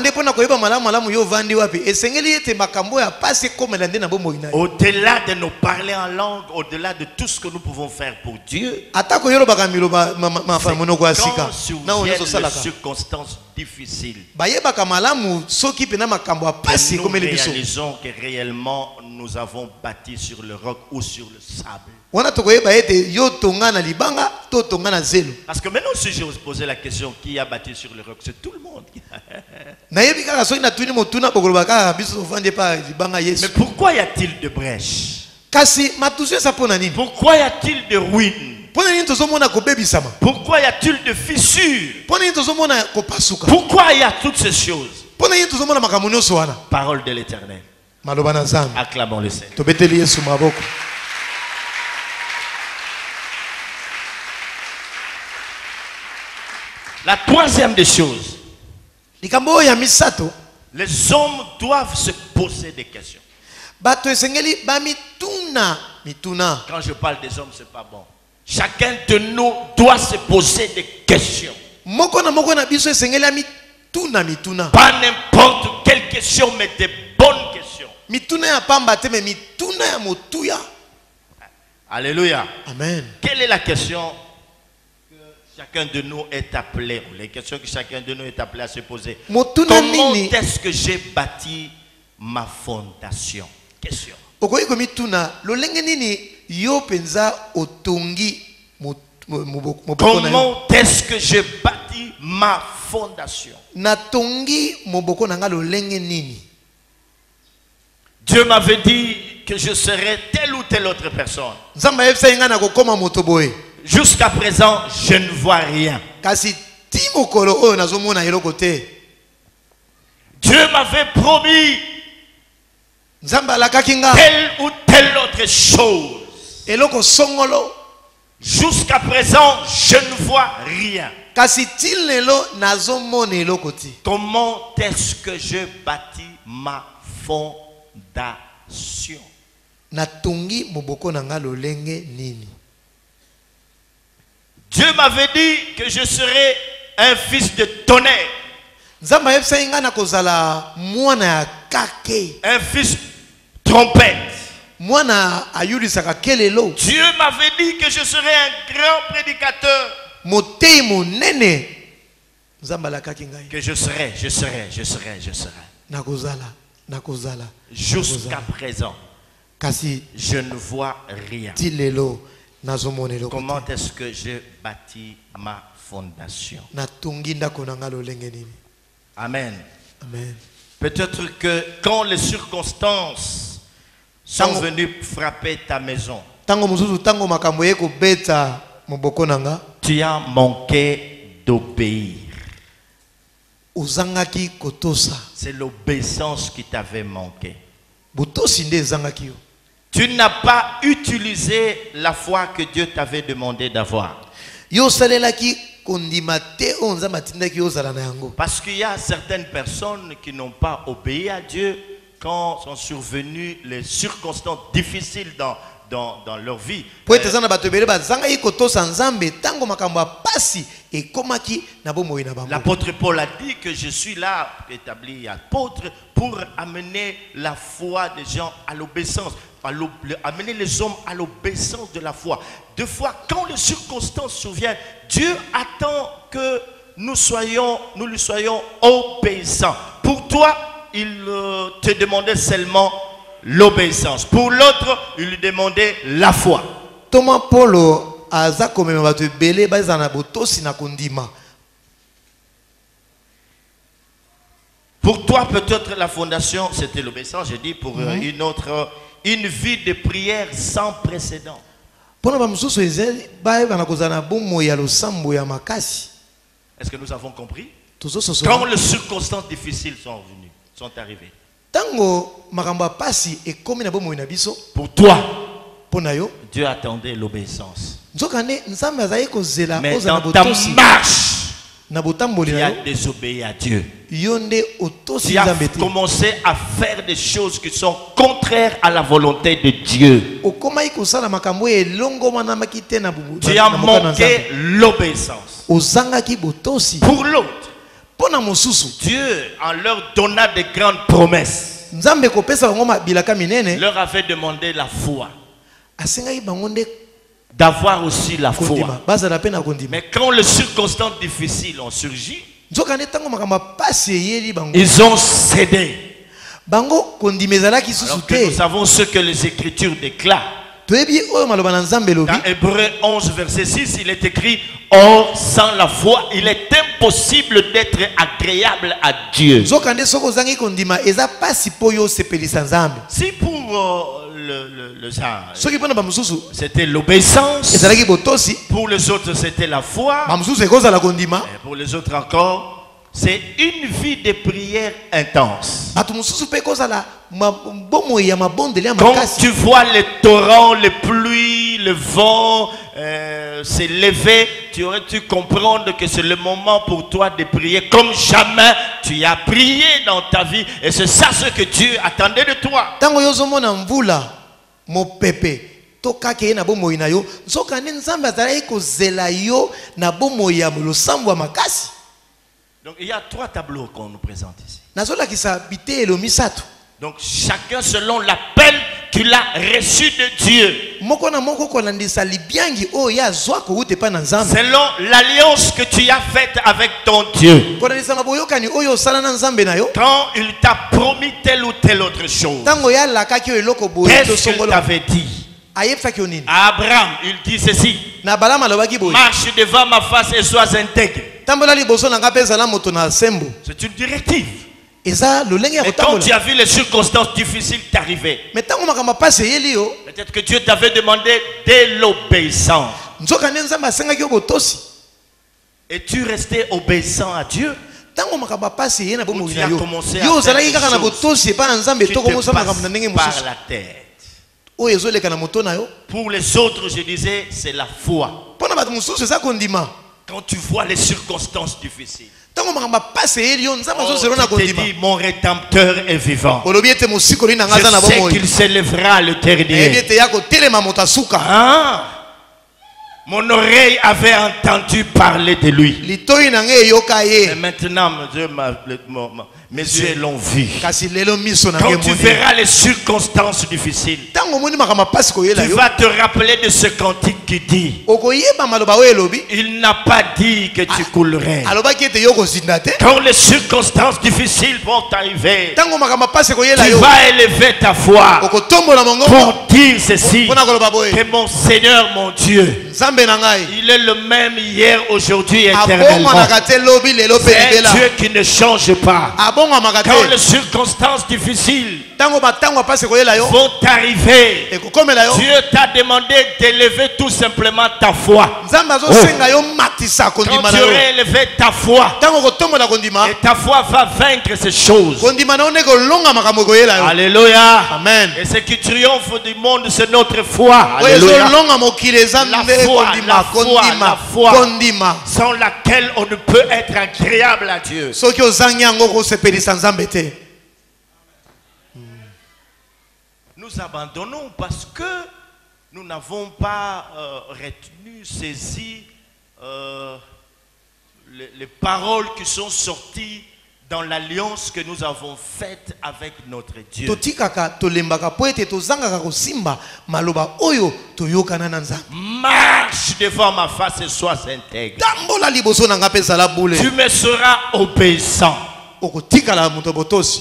Speaker 1: Au-delà de nous parler en langue, au-delà de tout ce que nous pouvons faire pour Dieu, quand surviennent les circonstances difficiles, nous réalisons que réellement nous avons bâti sur le roc ou sur le sable. Parce que maintenant si je vous posais la question qui a bâti sur le roc, c'est tout le monde. Mais pourquoi y a-t-il de brèches? Pourquoi y a-t-il de ruines? Pourquoi y a-t-il de fissures? Pourquoi il y a toutes ces choses? Parole de l'Éternel. Acclamons le Seigneur. La troisième des choses, les hommes doivent se poser des questions. Quand je parle des hommes, c'est pas bon. Chacun de nous doit se poser des questions. Pas n'importe quelle question, mais des bonnes questions. Alléluia.
Speaker 2: Amen.
Speaker 1: Quelle est la question que chacun de nous est appelé, les questions que chacun de nous est appelé à se poser? Comment est-ce que j'ai bâti ma fondation? Question. Comment est-ce que j'ai bâti ma fondation? Dieu m'avait dit que je serais telle ou telle autre personne. Jusqu'à présent, je ne vois rien. Dieu m'avait promis telle ou telle autre chose. Jusqu'à présent, je ne vois rien. Comment est-ce que je bâtis ma fondation? Dieu m'avait dit que je serais un fils de tonnerre. Un fils trompette. Dieu m'avait dit que je serais un grand prédicateur. Que je serais, je serais, je serais, je serais.
Speaker 2: nakozala nakozala
Speaker 1: jusqu'à présent
Speaker 2: kasi
Speaker 1: je ne vois rien.
Speaker 2: tilelo nazomona eloko
Speaker 1: Comment est-ce que j'ai bâti ma fondation?
Speaker 2: natungi ndako na nga lolenge nini.
Speaker 1: Amen.
Speaker 2: Amen.
Speaker 1: Peut-être que quand les circonstances sont
Speaker 2: Tango-
Speaker 1: venues frapper ta maison,
Speaker 2: tango mosusu tango makambo ye kobeta moboko na nga
Speaker 1: tu as manqué d'obéir.
Speaker 2: ozangaki kotosa
Speaker 1: C'est l'obéissance qui t'avait manqué.
Speaker 2: botosi nde ezangaki yo.
Speaker 1: Tu n'as pas utilisé la foi que Dieu t'avait demandé d'avoir.
Speaker 2: yo osalelaki kondima te oyo nzambe atindaki yo ozala na yango.
Speaker 1: Parce qu'il y a certaines personnes qui n'ont pas obéi à Dieu quand sont survenues les circonstances difficiles dans, dans, dans leur vie.
Speaker 2: po ete eza na bato ebele bazangaki kotosa nzambe ntango makambo ya pasi ekomaki na bomoi na bango.
Speaker 1: L'apôtre Paul a dit que je suis là, établi apôtre, pour amener la foi des gens à l'obéissance, à l'ob- amener les hommes à l'obéissance de la foi. Deux fois, quand les circonstances surviennent, Dieu attend que nous soyons, nous lui soyons obéissants. Pour toi, il euh, te demandait seulement l'obéissance. Pour l'autre, il lui demandait la foi.
Speaker 2: Thomas Polo aza komema bato ebele baza na botosi na kondima.
Speaker 1: Pour toi, peut-être la fondation, c'était l'obéissance. J'ai dit pour euh, une autre, euh, une vie de prière sans précédent.
Speaker 2: Pona ba mususu ezeli bayeba na kozala na bomoi ya losambo ya makasi.
Speaker 1: Est-ce que nous avons compris?
Speaker 2: Tozososo.
Speaker 1: Quand les circonstances difficiles sont venues, sont arrivées.
Speaker 2: Tango makambo ya pasi ekomi na bomoi na biso
Speaker 1: Pour toi,
Speaker 2: pona yo
Speaker 1: Dieu attendait l'obéissance.
Speaker 2: nzoka ne nzambe azali kozela
Speaker 1: Mais
Speaker 2: ozala
Speaker 1: dans
Speaker 2: na
Speaker 1: ta
Speaker 2: botosi
Speaker 1: marche,
Speaker 2: na botamboli
Speaker 1: tu
Speaker 2: na
Speaker 1: as
Speaker 2: yo
Speaker 1: désobéi à Dieu.
Speaker 2: yo nde otosi
Speaker 1: Tu as
Speaker 2: nzambe te.
Speaker 1: commencé à faire des choses qui sont contraires à la volonté de Dieu.
Speaker 2: okomaki kosala makambo oyo elongomanamaki te na bubu-
Speaker 1: Tu
Speaker 2: na-
Speaker 1: as
Speaker 2: na mboka na
Speaker 1: manqué
Speaker 2: Nzambe.
Speaker 1: l'obéissance.
Speaker 2: ozangaki botosi
Speaker 1: Pour l'autre,
Speaker 2: mpona mosusu
Speaker 1: Dieu, en leur donnant de grandes promesses,
Speaker 2: nzambe kopesa bango mabilaka minene
Speaker 1: leur avait demandé la foi,
Speaker 2: asengaki bango nde
Speaker 1: d'avoir aussi la foi.
Speaker 2: kondima bazala mpe na kondima.
Speaker 1: Mais quand les circonstances difficiles ont surgi,
Speaker 2: nzoka nde ntango makambo ya pasi eyeli bango
Speaker 1: ils ont cédé.
Speaker 2: bango kondima ezalaki susu
Speaker 1: Alors que
Speaker 2: te.
Speaker 1: nous savons ce que les Écritures déclarent.
Speaker 2: toyebi oyo maloba na nzambe elobi
Speaker 1: Dans Hébreux onze, verset six, il est écrit: or, sans la foi, il est impossible d'être agréable à Dieu.
Speaker 2: nzoka nde soki ozangi kondima eza pasi mpo yo osepelisa nzambe.
Speaker 1: Si pour euh, le, le, le ça,
Speaker 2: soki mpona bamosusu
Speaker 1: c'était l'obéissance,
Speaker 2: ezalaki botosi
Speaker 1: pour les autres c'était la foi,
Speaker 2: bamosusu ekozala kondima
Speaker 1: et pour les autres encore, c'est une vie de prière intense.
Speaker 2: bato mosusu mpe ekozala ma- bomoi ya mabondeli ya
Speaker 1: Quand
Speaker 2: makasi.
Speaker 1: tu vois les torrents, les pluies, le vent euh, s'élever, tu aurais dû comprendre que c'est le moment pour toi de prier comme jamais tu as prié dans ta vie. Et c'est ça ce que Dieu attendait de toi.
Speaker 2: ntango yo ozomona mvula mopepe tokaka ye na bomoi na yo nzoka nde nzambe azalaki kozela yo na bomoi ya losambo ya makasi.
Speaker 1: Donc il y a trois tableaux qu'on nous présente ici.
Speaker 2: nazolakisa biteyelo misato
Speaker 1: Donc chacun selon l'appel qu'il a reçu de Dieu.
Speaker 2: moko na moko kolandisa libiangi oyo ye azwa kowuta epai na nzambe
Speaker 1: Selon l'alliance que tu as faite avec ton Dieu.
Speaker 2: kolandisa na boyokani oyo osala na nzambe na yo
Speaker 1: Quand il t'a promis telle ou telle autre chose,
Speaker 2: ntango ye alakaki oyo eloko boye
Speaker 1: qu'est-ce qu'il
Speaker 2: tosongolo
Speaker 1: t'avait dit?
Speaker 2: ayebisaki yo nini.
Speaker 1: À Abraham, il dit ceci:
Speaker 2: na balama alobaki boye
Speaker 1: marche devant ma face et sois intègre.
Speaker 2: tambola liboso na nga mpe ezala moto na sembo.
Speaker 1: C'est une directive.
Speaker 2: eza lolenge ya
Speaker 1: Et quand tu
Speaker 2: kotambola
Speaker 1: as vu les circonstances difficiles t'arriver,
Speaker 2: me ntango makambo apasi eyeli yo
Speaker 1: peut-être que Dieu t'avait demandé de l'obéissance.
Speaker 2: nzoka nde nzambe asengaki yo botosi.
Speaker 1: Et tu restais obéissant à Dieu.
Speaker 2: ntango makambo apasi eye na bomoi
Speaker 1: tu
Speaker 2: na
Speaker 1: as
Speaker 2: yo
Speaker 1: commencé à
Speaker 2: yo ozalaki
Speaker 1: faire
Speaker 2: kaka na
Speaker 1: des choses
Speaker 2: botosi epai na nzambe
Speaker 1: Qui
Speaker 2: toko
Speaker 1: te
Speaker 2: mosala
Speaker 1: passe
Speaker 2: makambo na ndenge
Speaker 1: par
Speaker 2: mosusu
Speaker 1: la tête.
Speaker 2: oyo ezoleka na moto na yo.
Speaker 1: Pour les autres, je disais, c'est la foi.
Speaker 2: mpo na bato mosusu eza kondima
Speaker 1: Quand tu vois les circonstances difficiles,
Speaker 2: ntango makambo apasi eyeli yo nzambe
Speaker 1: oh,
Speaker 2: azozela na
Speaker 1: tu te
Speaker 2: kondima
Speaker 1: dis, mon rédempteur est vivant.
Speaker 2: olobi ete mosikoli na nga aza na
Speaker 1: Je sais
Speaker 2: bomoi
Speaker 1: qu'il s'élèvera le
Speaker 2: eyebi
Speaker 1: dernier.
Speaker 2: ete ya kotelema moto asuka.
Speaker 1: Ah, mon oreille avait entendu parler de lui.
Speaker 2: litoi na ngai eyoka
Speaker 1: Et
Speaker 2: ye
Speaker 1: maintenant, Dieu m'a- le- mon- mon- mes yeux l'ont vu.
Speaker 2: kasi lelo miso na
Speaker 1: Quand
Speaker 2: ngai
Speaker 1: tu
Speaker 2: moni.
Speaker 1: verras les circonstances difficiles,
Speaker 2: Tango moni makambo pasi koyela
Speaker 1: tu
Speaker 2: yo
Speaker 1: vas te rappeler de ce cantique qui dit,
Speaker 2: okoyeba maloba oyo elobi
Speaker 1: il n'a pas dit que tu coulerais.
Speaker 2: alobaki ete yo kozinda te.
Speaker 1: Quand les circonstances difficiles vont arriver,
Speaker 2: Tango makambo pasi koyela
Speaker 1: tu
Speaker 2: yo
Speaker 1: vas élever ta foi
Speaker 2: okotombola mongongo
Speaker 1: pour dire ceci,
Speaker 2: mpona koloba boye
Speaker 1: que mon Seigneur, mon Dieu,
Speaker 2: nzambe na ngai
Speaker 1: il est le même hier, aujourd'hui et éternellement.
Speaker 2: abongwanaka te lobi lelo mpe
Speaker 1: C'est un
Speaker 2: libela
Speaker 1: Dieu qui ne change pas.
Speaker 2: abongwamaka
Speaker 1: Quand les
Speaker 2: te
Speaker 1: circonstances difficiles
Speaker 2: ntango batango apasi koyela yo
Speaker 1: vont arriver,
Speaker 2: ekokomela yo
Speaker 1: Dieu t'a demandé d'élever tout simplement ta foi.
Speaker 2: nzambe azosenga yo matisa
Speaker 1: Quand
Speaker 2: kondima
Speaker 1: tu
Speaker 2: na yo
Speaker 1: aurais élevé ta foi,
Speaker 2: ntango kotombola kondima
Speaker 1: et ta foi va vaincre ces choses.
Speaker 2: kondima na yo nde kolonga makambo ekoyela yo
Speaker 1: Alléluia.
Speaker 2: amen
Speaker 1: Et ce qui triomphe du monde, c'est notre foi.
Speaker 2: oyo
Speaker 1: Alléluia.
Speaker 2: ezolonga mokili eza
Speaker 1: La
Speaker 2: nde
Speaker 1: foi,
Speaker 2: kondima
Speaker 1: la foi,
Speaker 2: kondima
Speaker 1: la foi.
Speaker 2: kondima
Speaker 1: Sans laquelle on ne peut être agréable à Dieu.
Speaker 2: soki ozangi yango kosepelisa nzambe te
Speaker 1: Nous abandonnons parce que nous n'avons pas euh, retenu, saisi euh, les, les paroles qui sont sorties dans l'alliance que nous avons faite avec notre Dieu.
Speaker 2: totikaka tolembaka po ete tozangaka kosimba maloba oyo toyokana na nzambe
Speaker 1: Marche devant ma face et sois intègre.
Speaker 2: tambola liboso na nga mpe ezala bule
Speaker 1: Tu me seras obéissant.
Speaker 2: okotikala moto botosi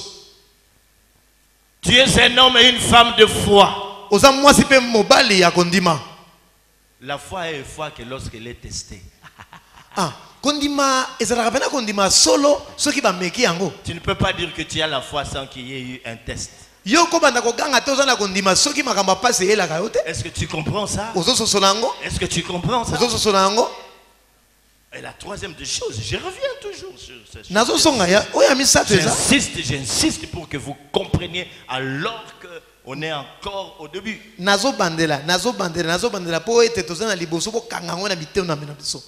Speaker 1: Tu es un homme et une femme de foi.
Speaker 2: oza mwasi mpe mobali ya kondima
Speaker 1: La foi est foi que lorsqu'elle est testée.
Speaker 2: ah, kondima ezalaka mpena kondima solo soki bameki yango
Speaker 1: Tu ne peux pas dire que tu as la foi sans qu'il y ait eu un test.
Speaker 2: yo kobanda koganga te oza na kondima soki makambo apasi eyelaka yo te
Speaker 1: Est-ce que tu comprends ça?
Speaker 2: ozososola yango
Speaker 1: Est-ce que tu comprends ça?
Speaker 2: ozososola yango
Speaker 1: Et la troisième des choses, je reviens toujours sur ce sujet.
Speaker 2: nazosonga ya oyo ya misato eza
Speaker 1: J'insiste, j'insiste pour que vous compreniez alors qu'on est encore au début.
Speaker 2: nazobandela nazobandela nazobandela mpo ete toza na liboso bokanga yango na biteo na mena biso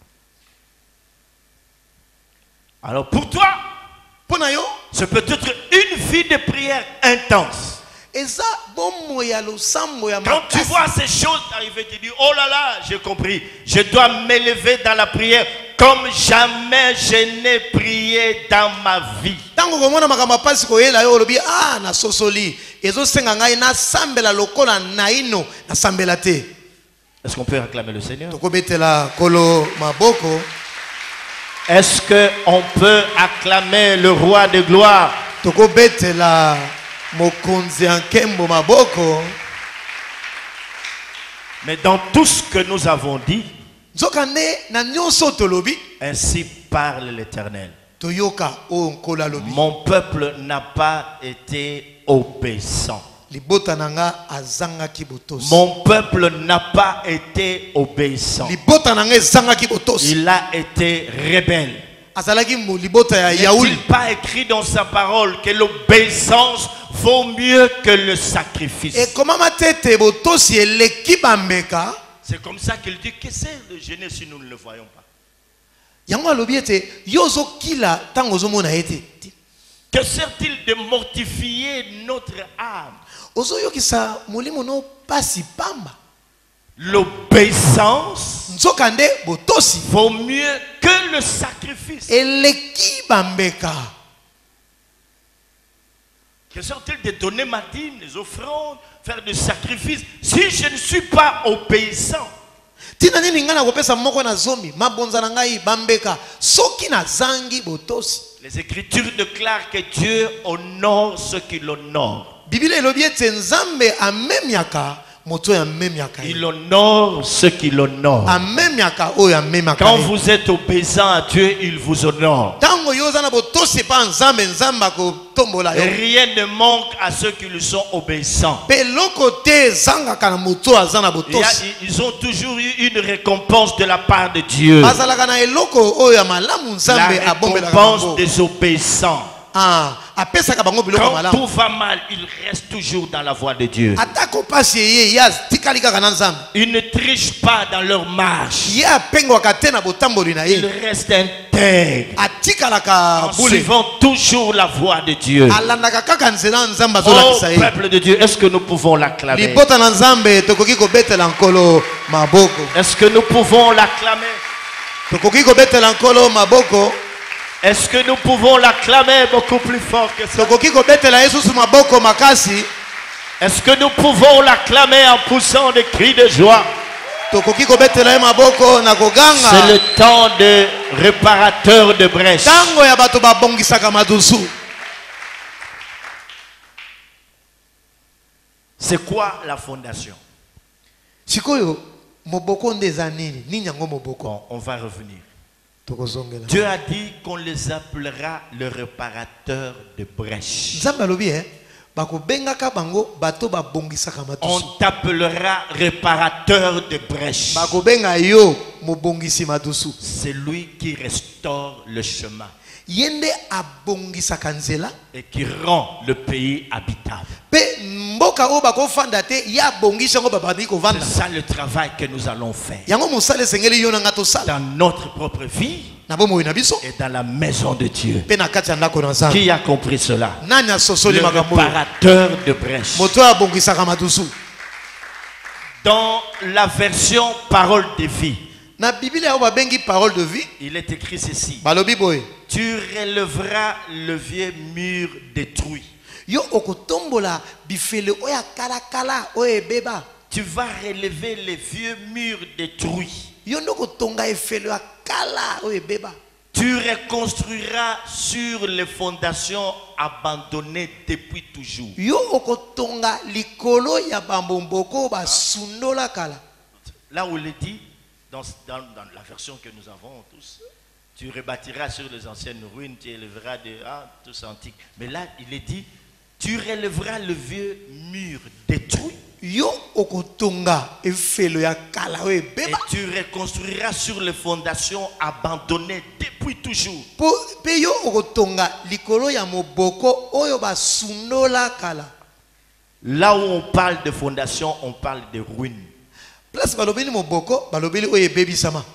Speaker 1: Alors pour toi,
Speaker 2: mpo na yo
Speaker 1: c'est peut-être une vie de prière intense.
Speaker 2: eza bomo ya losambo ya
Speaker 1: Quand tu
Speaker 2: makasi
Speaker 1: vois ces choses arriver, tu dis, oh là là, j'ai compris. Je dois m'élever dans la prière comme jamais je n'ai prié dans ma vie.
Speaker 2: ntango komona makambo apasi koyela yo olobi ah nasosoli ezosenga ngai nasambela lokola naino nasambela te
Speaker 1: Est-ce qu'on peut acclamer le Seigneur?
Speaker 2: tokobetela kolo maboko
Speaker 1: Est-ce qu'on peut acclamer le roi de gloire?
Speaker 2: tokobetela mokonzi ya nkembo maboko
Speaker 1: Mais dans tout ce que nous avons dit,
Speaker 2: nzoka nde na nyonso tolobi
Speaker 1: ainsi parle l'Éternel.
Speaker 2: toyoka oyo nkolo alobi
Speaker 1: Mon peuple n'a pas été obéissant.
Speaker 2: libota na nga azangaki botosi
Speaker 1: Mon peuple n'a pas été obéissant.
Speaker 2: libota na nga ezangaki botosi
Speaker 1: Il a été rebelle.
Speaker 2: azalaki mo libota ya yauli
Speaker 1: N'est-il pas écrit dans sa parole que l'obéissance vaut mieux que le sacrifice?
Speaker 2: ekomama te ete botosi eleki bambeka
Speaker 1: C'est comme ça qu'il dit que c'est de gêner si nous ne le voyons pas.
Speaker 2: yango alobi ete yo ozokila ntango ozomona ye te
Speaker 1: Que sert-il de mortifier notre âme?
Speaker 2: ozoyokisa molimo no pasi pamba
Speaker 1: L'obéissance
Speaker 2: nzoka nde botosi
Speaker 1: vaut mieux que le sacrifice.
Speaker 2: eleki bambeka
Speaker 1: Que sert-il de donner ma dîme, les offrandes, faire des sacrifices, si je ne suis pas obéissant?
Speaker 2: tina nini ngai nakopesa moko na zomi mabonza na ngai bambeka soki nazangi botosi
Speaker 1: Les Écritures déclarent que Dieu honore ceux qui l'honorent.
Speaker 2: biblia elobi ete nzambe amemiaka moto oyo amemiaka ye.
Speaker 1: Il honore ceux qui l'honorent.
Speaker 2: amemiaka oyo amemiaka
Speaker 1: Quand
Speaker 2: ye.
Speaker 1: vous êtes obéissant à Dieu, il vous honore.
Speaker 2: ntango yo oza na botosi epa nzambe nzambe akotombola yo
Speaker 1: Rien ne manque à ceux qui lui sont obéissants.
Speaker 2: mpe eloko te ezangaka na moto oyo aza na
Speaker 1: Il y a-
Speaker 2: botosi
Speaker 1: ils ont toujours eu une récompense de la part de Dieu.
Speaker 2: bazalaka na eloko oyo ya malamu
Speaker 1: La
Speaker 2: nzambe abombelaka
Speaker 1: récompense
Speaker 2: bango
Speaker 1: des obéissants.
Speaker 2: Ah, apesaka bango biloko ya
Speaker 1: Quand
Speaker 2: malamu
Speaker 1: tout va mal, il reste toujours dans la voie de Dieu.
Speaker 2: atako pasi eye ye atikali kaka na nzambe
Speaker 1: Ils ne trichent pas dans leur marche.
Speaker 2: ye apengwaka te na botamboli na
Speaker 1: Ils
Speaker 2: ye
Speaker 1: restent intègres
Speaker 2: atikalaka
Speaker 1: en
Speaker 2: bule
Speaker 1: suivant toujours la voie de Dieu.
Speaker 2: alandaka kaka nzela nzambe
Speaker 1: Oh
Speaker 2: azolakisa ye
Speaker 1: peuple de Dieu, est-ce que nous pouvons l'acclamer?
Speaker 2: libota na nzambe tokoki kobetela nkolo maboko
Speaker 1: Est-ce que nous pouvons l'acclamer?
Speaker 2: tokoki kobetela nkolo maboko
Speaker 1: Est-ce que nous pouvons l'acclamer beaucoup plus fort que ça?
Speaker 2: tokoki kobetela yesu su maboko makasi.
Speaker 1: Est-ce que nous pouvons l'acclamer en poussant des cris de joie?
Speaker 2: Tokoki kobetela ye maboko na
Speaker 1: C'est
Speaker 2: koganga.
Speaker 1: le temps de réparateur de brèche.
Speaker 2: Tango ya bato babongisaka madusu.
Speaker 1: C'est quoi la fondation?
Speaker 2: Sikoyo moboko nde eza nini? Nini yango moboko?
Speaker 1: Bon, on va revenir.
Speaker 2: Tokozongela.
Speaker 1: Dieu a dit qu'on les appellera le réparateur de brèche.
Speaker 2: Nzambe alobi eh bakobengaka bango bato babongisaka
Speaker 1: On
Speaker 2: madusu.
Speaker 1: t'appellera réparateur de brèche.
Speaker 2: Bakobenga yo mobongisi madusu.
Speaker 1: C'est lui qui restaure le chemin
Speaker 2: Yende abongisaka nzela
Speaker 1: et qui rend le pays habitable.
Speaker 2: pe mboka o bakofanda te ya bongisa ngo babandi
Speaker 1: C'est
Speaker 2: kovanda.
Speaker 1: ça le travail que nous allons faire
Speaker 2: Yango mosala sengeli yo na ngato sala.
Speaker 1: dans notre propre vie
Speaker 2: Na bomo ina biso
Speaker 1: et dans la maison de Dieu.
Speaker 2: pe na kati ya ndako na Nzambe.
Speaker 1: Qui a compris cela?
Speaker 2: Nani asosoli
Speaker 1: Le
Speaker 2: makambo oyo?
Speaker 1: réparateur de brèche.
Speaker 2: Moto abongisaka madusu.
Speaker 1: Dans la version parole de vie,
Speaker 2: Na Biblia o babengi parole de vie.
Speaker 1: il est écrit ceci:
Speaker 2: Balobi boye.
Speaker 1: tu relèveras le vieux mur détruit.
Speaker 2: Yo okotombola bifele oya kala kala oye beba.
Speaker 1: Tu vas relever les vieux murs détruits.
Speaker 2: Yo ndoko tonga efele ya kala oye beba.
Speaker 1: Tu reconstruiras sur les fondations abandonnées depuis toujours.
Speaker 2: Yo okotonga likolo ya bambomboko basundola kala.
Speaker 1: Là où il est dit, dans, dans, dans la version que nous avons tous, tu rebâtiras sur les anciennes ruines, tu élèveras des ah, tous antiques. Mais là, il est dit, tu relèveras le vieux mur détruit.
Speaker 2: Yo okotonga efele ya kala oye
Speaker 1: Et
Speaker 2: beba.
Speaker 1: tu reconstruiras sur les fondations abandonnées depuis toujours.
Speaker 2: Po pe yo okotonga likolo ya moboko oyo basundola kala.
Speaker 1: Là où on parle de fondations, on parle de ruines.
Speaker 2: Place balobeli moboko balobeli oye bebisama.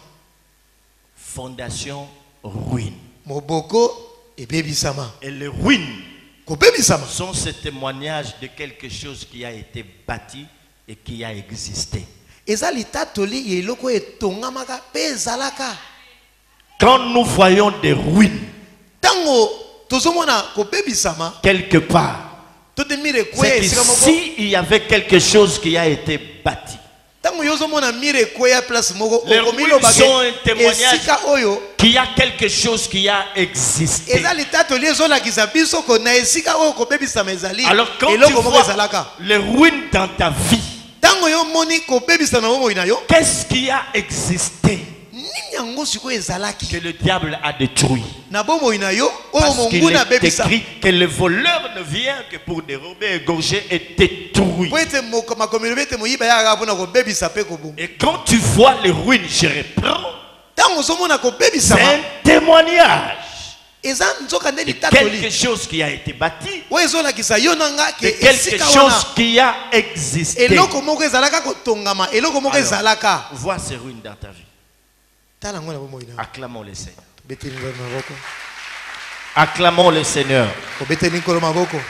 Speaker 1: Fondation, ruine.
Speaker 2: Moboko e bebisama.
Speaker 1: Et les ruines
Speaker 2: Ko bebisama.
Speaker 1: sont ce témoignage de quelque chose qui a été bâti et qui a existé.
Speaker 2: Eza litatoli ye eloko etongamaka pe ezalaka.
Speaker 1: Quand nous voyons des ruines
Speaker 2: Tango tozomona ko bebisama
Speaker 1: quelque part,
Speaker 2: totemire kwe
Speaker 1: c'est
Speaker 2: esika moko.
Speaker 1: qu'ici il y avait quelque chose qui a été bâti.
Speaker 2: Tango yozomona mire kwe ya place moko
Speaker 1: Les
Speaker 2: okomilo
Speaker 1: ruines sont un
Speaker 2: bake
Speaker 1: témoignage
Speaker 2: esika oyo
Speaker 1: qu'il y a quelque chose qui a existé.
Speaker 2: eza litatoli ezolakisa biso ko na esika oyo ko bebisama ezali
Speaker 1: Alors quand tu
Speaker 2: eloko moko
Speaker 1: vois
Speaker 2: ezalaka.
Speaker 1: les ruines dans ta vie,
Speaker 2: Tango yo moni ko bebisama mo ina yo
Speaker 1: qu'est-ce qui a existé
Speaker 2: nini yango siko ezalaki
Speaker 1: que le diable a détruit?
Speaker 2: na bomo ina yo oyo
Speaker 1: Parce qu'il
Speaker 2: monguna
Speaker 1: est
Speaker 2: bebisa.
Speaker 1: écrit que le voleur ne vient que pour dérober, égorger et détruire.
Speaker 2: Po ete moko makomelo bete moyiba ya mpona ko bebisa pe ko bomo.
Speaker 1: Et quand tu vois les ruines, je reprends,
Speaker 2: Tango somona ko
Speaker 1: c'est
Speaker 2: bebisama
Speaker 1: un témoignage
Speaker 2: eza nzoka nde
Speaker 1: de
Speaker 2: litatoli.
Speaker 1: quelque chose qui a été bâti,
Speaker 2: Oyo ezolakisa yo nanga
Speaker 1: de
Speaker 2: ke
Speaker 1: quelque
Speaker 2: esika
Speaker 1: chose
Speaker 2: wana
Speaker 1: qui a existé.
Speaker 2: eloko moko ezalaka kotongama eloko moko
Speaker 1: Alors,
Speaker 2: ezalaka.
Speaker 1: vois ces ruines dans ta vie.
Speaker 2: Tala ngo na bomo ina.
Speaker 1: Acclamons le Seigneur.
Speaker 2: Beteni ngolo maboko.
Speaker 1: Acclamons le Seigneur.
Speaker 2: Ko beteni ngolo maboko.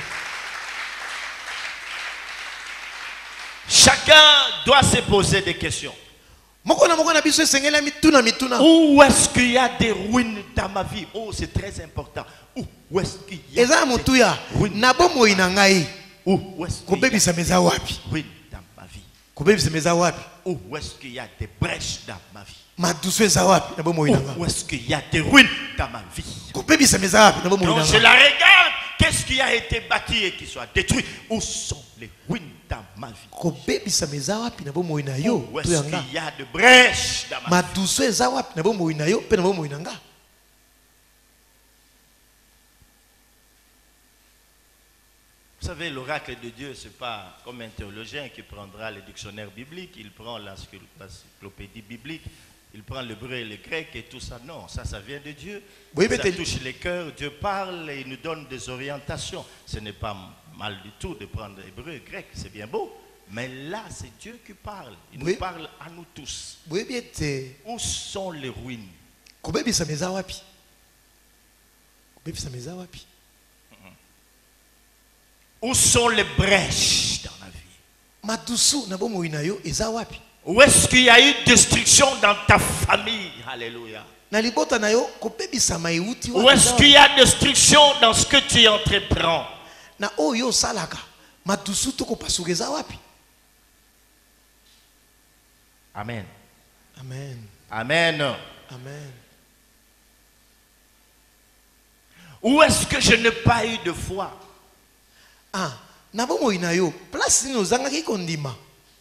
Speaker 1: Chacun doit se poser des questions.
Speaker 2: Moko na moko na biso esengela mituna mituna.
Speaker 1: Où est-ce qu'il y a des ruines dans ma vie? Oh, c'est très important. Où, où est-ce qu'il y a
Speaker 2: Eza
Speaker 1: des
Speaker 2: mutuya
Speaker 1: ruines
Speaker 2: na bomo ina ngai.
Speaker 1: Où, où est-ce
Speaker 2: Ko
Speaker 1: qu'il y a
Speaker 2: bebisa meza wapi?
Speaker 1: des ruines dans ma vie?
Speaker 2: Ko bebisa meza wapi?
Speaker 1: Où, où est-ce qu'il y a des brèches dans ma vie?
Speaker 2: Madusu eza wapi na bomo
Speaker 1: Où,
Speaker 2: ina
Speaker 1: où
Speaker 2: ngai?
Speaker 1: est-ce qu'il y a des ruines dans ma vie?
Speaker 2: Ko bebisa meza wapi na bomo
Speaker 1: Quand
Speaker 2: ina
Speaker 1: je
Speaker 2: ngai?
Speaker 1: la regarde, qu'est-ce qui a été bâti et qui soit détruit? Où sont les ruines dans ma vie?
Speaker 2: Ko bebisa meza wapi na bomo ina yo?
Speaker 1: Où
Speaker 2: To
Speaker 1: est-ce
Speaker 2: yanga.
Speaker 1: qu'il y a de brèches dans ma vie?
Speaker 2: Madusu eza wapi na bomo ina yo pe na bomo ina nga?
Speaker 1: Vous savez, l'oracle de Dieu, ce n'est pas comme un théologien qui prendra le dictionnaire biblique, il prend l'encyclopédie biblique, il prend l'hébreu et le grec et tout ça. Non, ça, ça vient de Dieu.
Speaker 2: Oui, mais
Speaker 1: Ça
Speaker 2: t'es-
Speaker 1: touche les cœurs, Dieu parle et il nous donne des orientations. Ce n'est pas mal du tout de prendre hébreu et grec, c'est bien beau. Mais là, c'est Dieu qui parle. Il
Speaker 2: Oui.
Speaker 1: nous parle à nous tous.
Speaker 2: Boyebi ete
Speaker 1: Où sont les ruines?
Speaker 2: ko bebisa meza wapi? Ko bebisa meza wapi?
Speaker 1: Où sont les brèches dans la vie?
Speaker 2: Madusu na bomo ina yo eza wapi?
Speaker 1: Où est-ce qu'il y a eu destruction dans ta famille? Alléluia.
Speaker 2: na libota na yo kopebisama euti
Speaker 1: Ou est-ce qu'il y a destruction dans ce que tu entreprends?
Speaker 2: na oyo salaka matusu to kopasukeza wapi?
Speaker 1: Amen.
Speaker 2: Amen.
Speaker 1: Amen.
Speaker 2: Amen.
Speaker 1: Où est-ce que je n'ai pas eu de foi?
Speaker 2: Ah, na bomo ina yo place ni ozangaki kondima.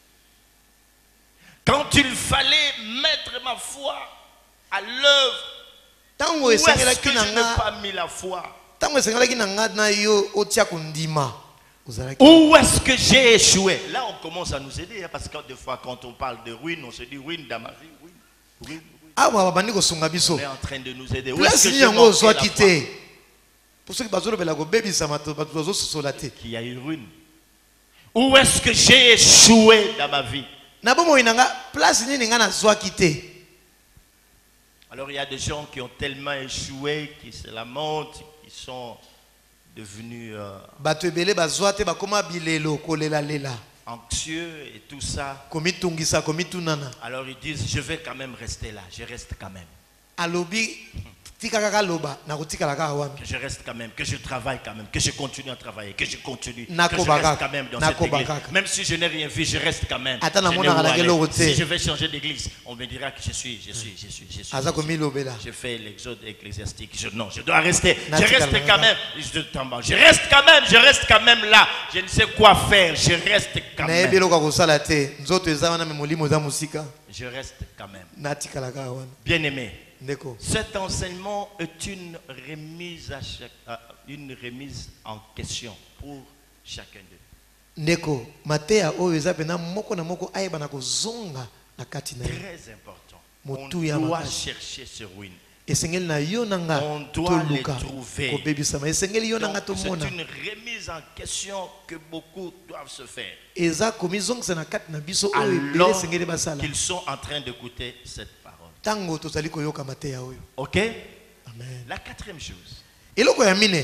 Speaker 1: Quand il fallait mettre ma foi à l'œuvre,
Speaker 2: Tango
Speaker 1: où est-ce que
Speaker 2: esengelaki
Speaker 1: je
Speaker 2: na
Speaker 1: n'ai
Speaker 2: nga
Speaker 1: pas mis la foi?
Speaker 2: tango esengelaki na nga na yo otia kondima. Ozalaki.
Speaker 1: Où est-ce que j'ai échoué? Là, on commence à nous aider, hein, parce que des fois, quand on parle de ruine, on se dit ruine dans ma vie, ruine, ruine, ruine.
Speaker 2: Ah, babandi kosunga biso.
Speaker 1: On est en train de nous aider. Où
Speaker 2: Place
Speaker 1: est-ce que
Speaker 2: ni
Speaker 1: j'ai
Speaker 2: yango
Speaker 1: manqué
Speaker 2: ozwa
Speaker 1: la foi?
Speaker 2: kite. Pour ceux qui bazolo bela ko bebisama to bato bazososola te.
Speaker 1: Qu'il y a eu ruine. Où est-ce que j'ai échoué dans ma vie?
Speaker 2: Na bomo ina nga place ni nga na zwa kite.
Speaker 1: Alors il y a des gens qui ont tellement échoué, qui se lamentent, qui sont devenus euh,
Speaker 2: Bato ebele bazwa te bakoma bilelo kolela lela.
Speaker 1: anxieux et tout ça.
Speaker 2: Komitungisa komitunana.
Speaker 1: Alors ils disent, je vais quand même rester là, je reste quand même.
Speaker 2: Alobi tika kaka loba na kotika la kaka wami.
Speaker 1: Que je reste quand même, que je travaille quand même, que je continue à travailler, que je continue, que je
Speaker 2: Nakobaka.
Speaker 1: reste quand même dans cette
Speaker 2: Nakobaka.
Speaker 1: église. Même si je n'ai rien vu, je reste quand même.
Speaker 2: Ata na
Speaker 1: Je
Speaker 2: mona
Speaker 1: n'ai où
Speaker 2: kala
Speaker 1: aller.
Speaker 2: kelo kote.
Speaker 1: Si je vais changer d'église, on me dira que je suis, je suis, je suis, je suis.
Speaker 2: Aza komi lobela.
Speaker 1: Je fais l'exode ecclésiastique. Je, non, je dois rester. Je
Speaker 2: Natika
Speaker 1: reste
Speaker 2: la
Speaker 1: quand
Speaker 2: kaka.
Speaker 1: même. Je, je reste quand même. Je reste quand même là. Je ne sais quoi faire. Je reste quand
Speaker 2: Na
Speaker 1: même.
Speaker 2: ebelo ka kosala te. Nzoto eza wana me molimo za musika.
Speaker 1: Je reste quand même.
Speaker 2: Natika la kaka wami.
Speaker 1: Bien aimé.
Speaker 2: Ndeko.
Speaker 1: Cet enseignement est une remise, à chaque, à- une remise en question pour chacun d'eux.
Speaker 2: Ndeko, mateya oyo eza pena moko na moko ayeba na kozonga na kati na ye.
Speaker 1: Très important. On
Speaker 2: Motu ya
Speaker 1: doit
Speaker 2: makasi.
Speaker 1: chercher ce ruine.
Speaker 2: Esengeli na yo na nga
Speaker 1: On doit les
Speaker 2: toluka
Speaker 1: trouver.
Speaker 2: kobebisama. Esengeli yo na
Speaker 1: Donc,
Speaker 2: nga tomona.
Speaker 1: c'est une remise en question que beaucoup doivent se faire.
Speaker 2: Eza komizongisa na kati na biso oyo ebele
Speaker 1: Alors
Speaker 2: esengeli basala.
Speaker 1: qu'ils sont en train d'écouter cette parole.
Speaker 2: Tango tozali koyoka mateya oyo.
Speaker 1: Ok?
Speaker 2: Amen.
Speaker 1: La quatrième chose,
Speaker 2: Eloko ya mine.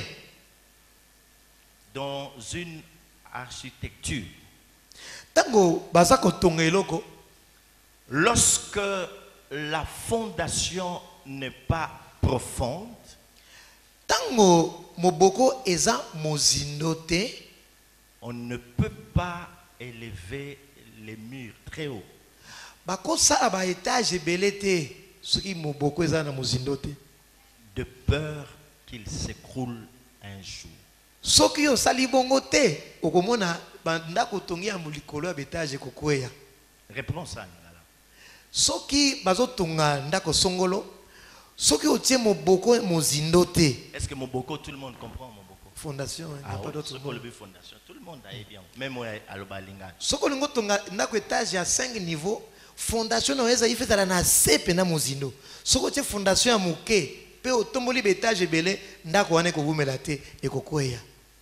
Speaker 1: dans une architecture,
Speaker 2: Tango baza kotonga eloko
Speaker 1: lorsque la fondation n'est pas profonde,
Speaker 2: tango moboko eza mozindo te
Speaker 1: on ne peut pas élever les murs très haut.
Speaker 2: bakosala ba étage ebele te soki moboko eza na mozindo te.
Speaker 1: De peur qu'il s'écroule un jour.
Speaker 2: Soki osali bongo te okomona bandako tongi ya likolo ya betage kokweya.
Speaker 1: Réponse à Ningala.
Speaker 2: Soki bazotonga ndako songolo soki otie moboko mozindo te.
Speaker 1: Est-ce que Moboko, tout le monde comprend Moboko?
Speaker 2: Fondation, il n'y a
Speaker 1: Ah
Speaker 2: pas
Speaker 1: ouais,
Speaker 2: d'autre
Speaker 1: c'est
Speaker 2: mot.
Speaker 1: pour le but fondation. Tout le monde aille bien. Même moi, à l'Obalinga.
Speaker 2: Soko lingo tonga ndako étage ya cinq niveaux, fondation na weza ifetala na sepe na mozindo. Soko tie fondation ya muke, pe otomboli betage ebele ndako wane kobumela te ekokweya.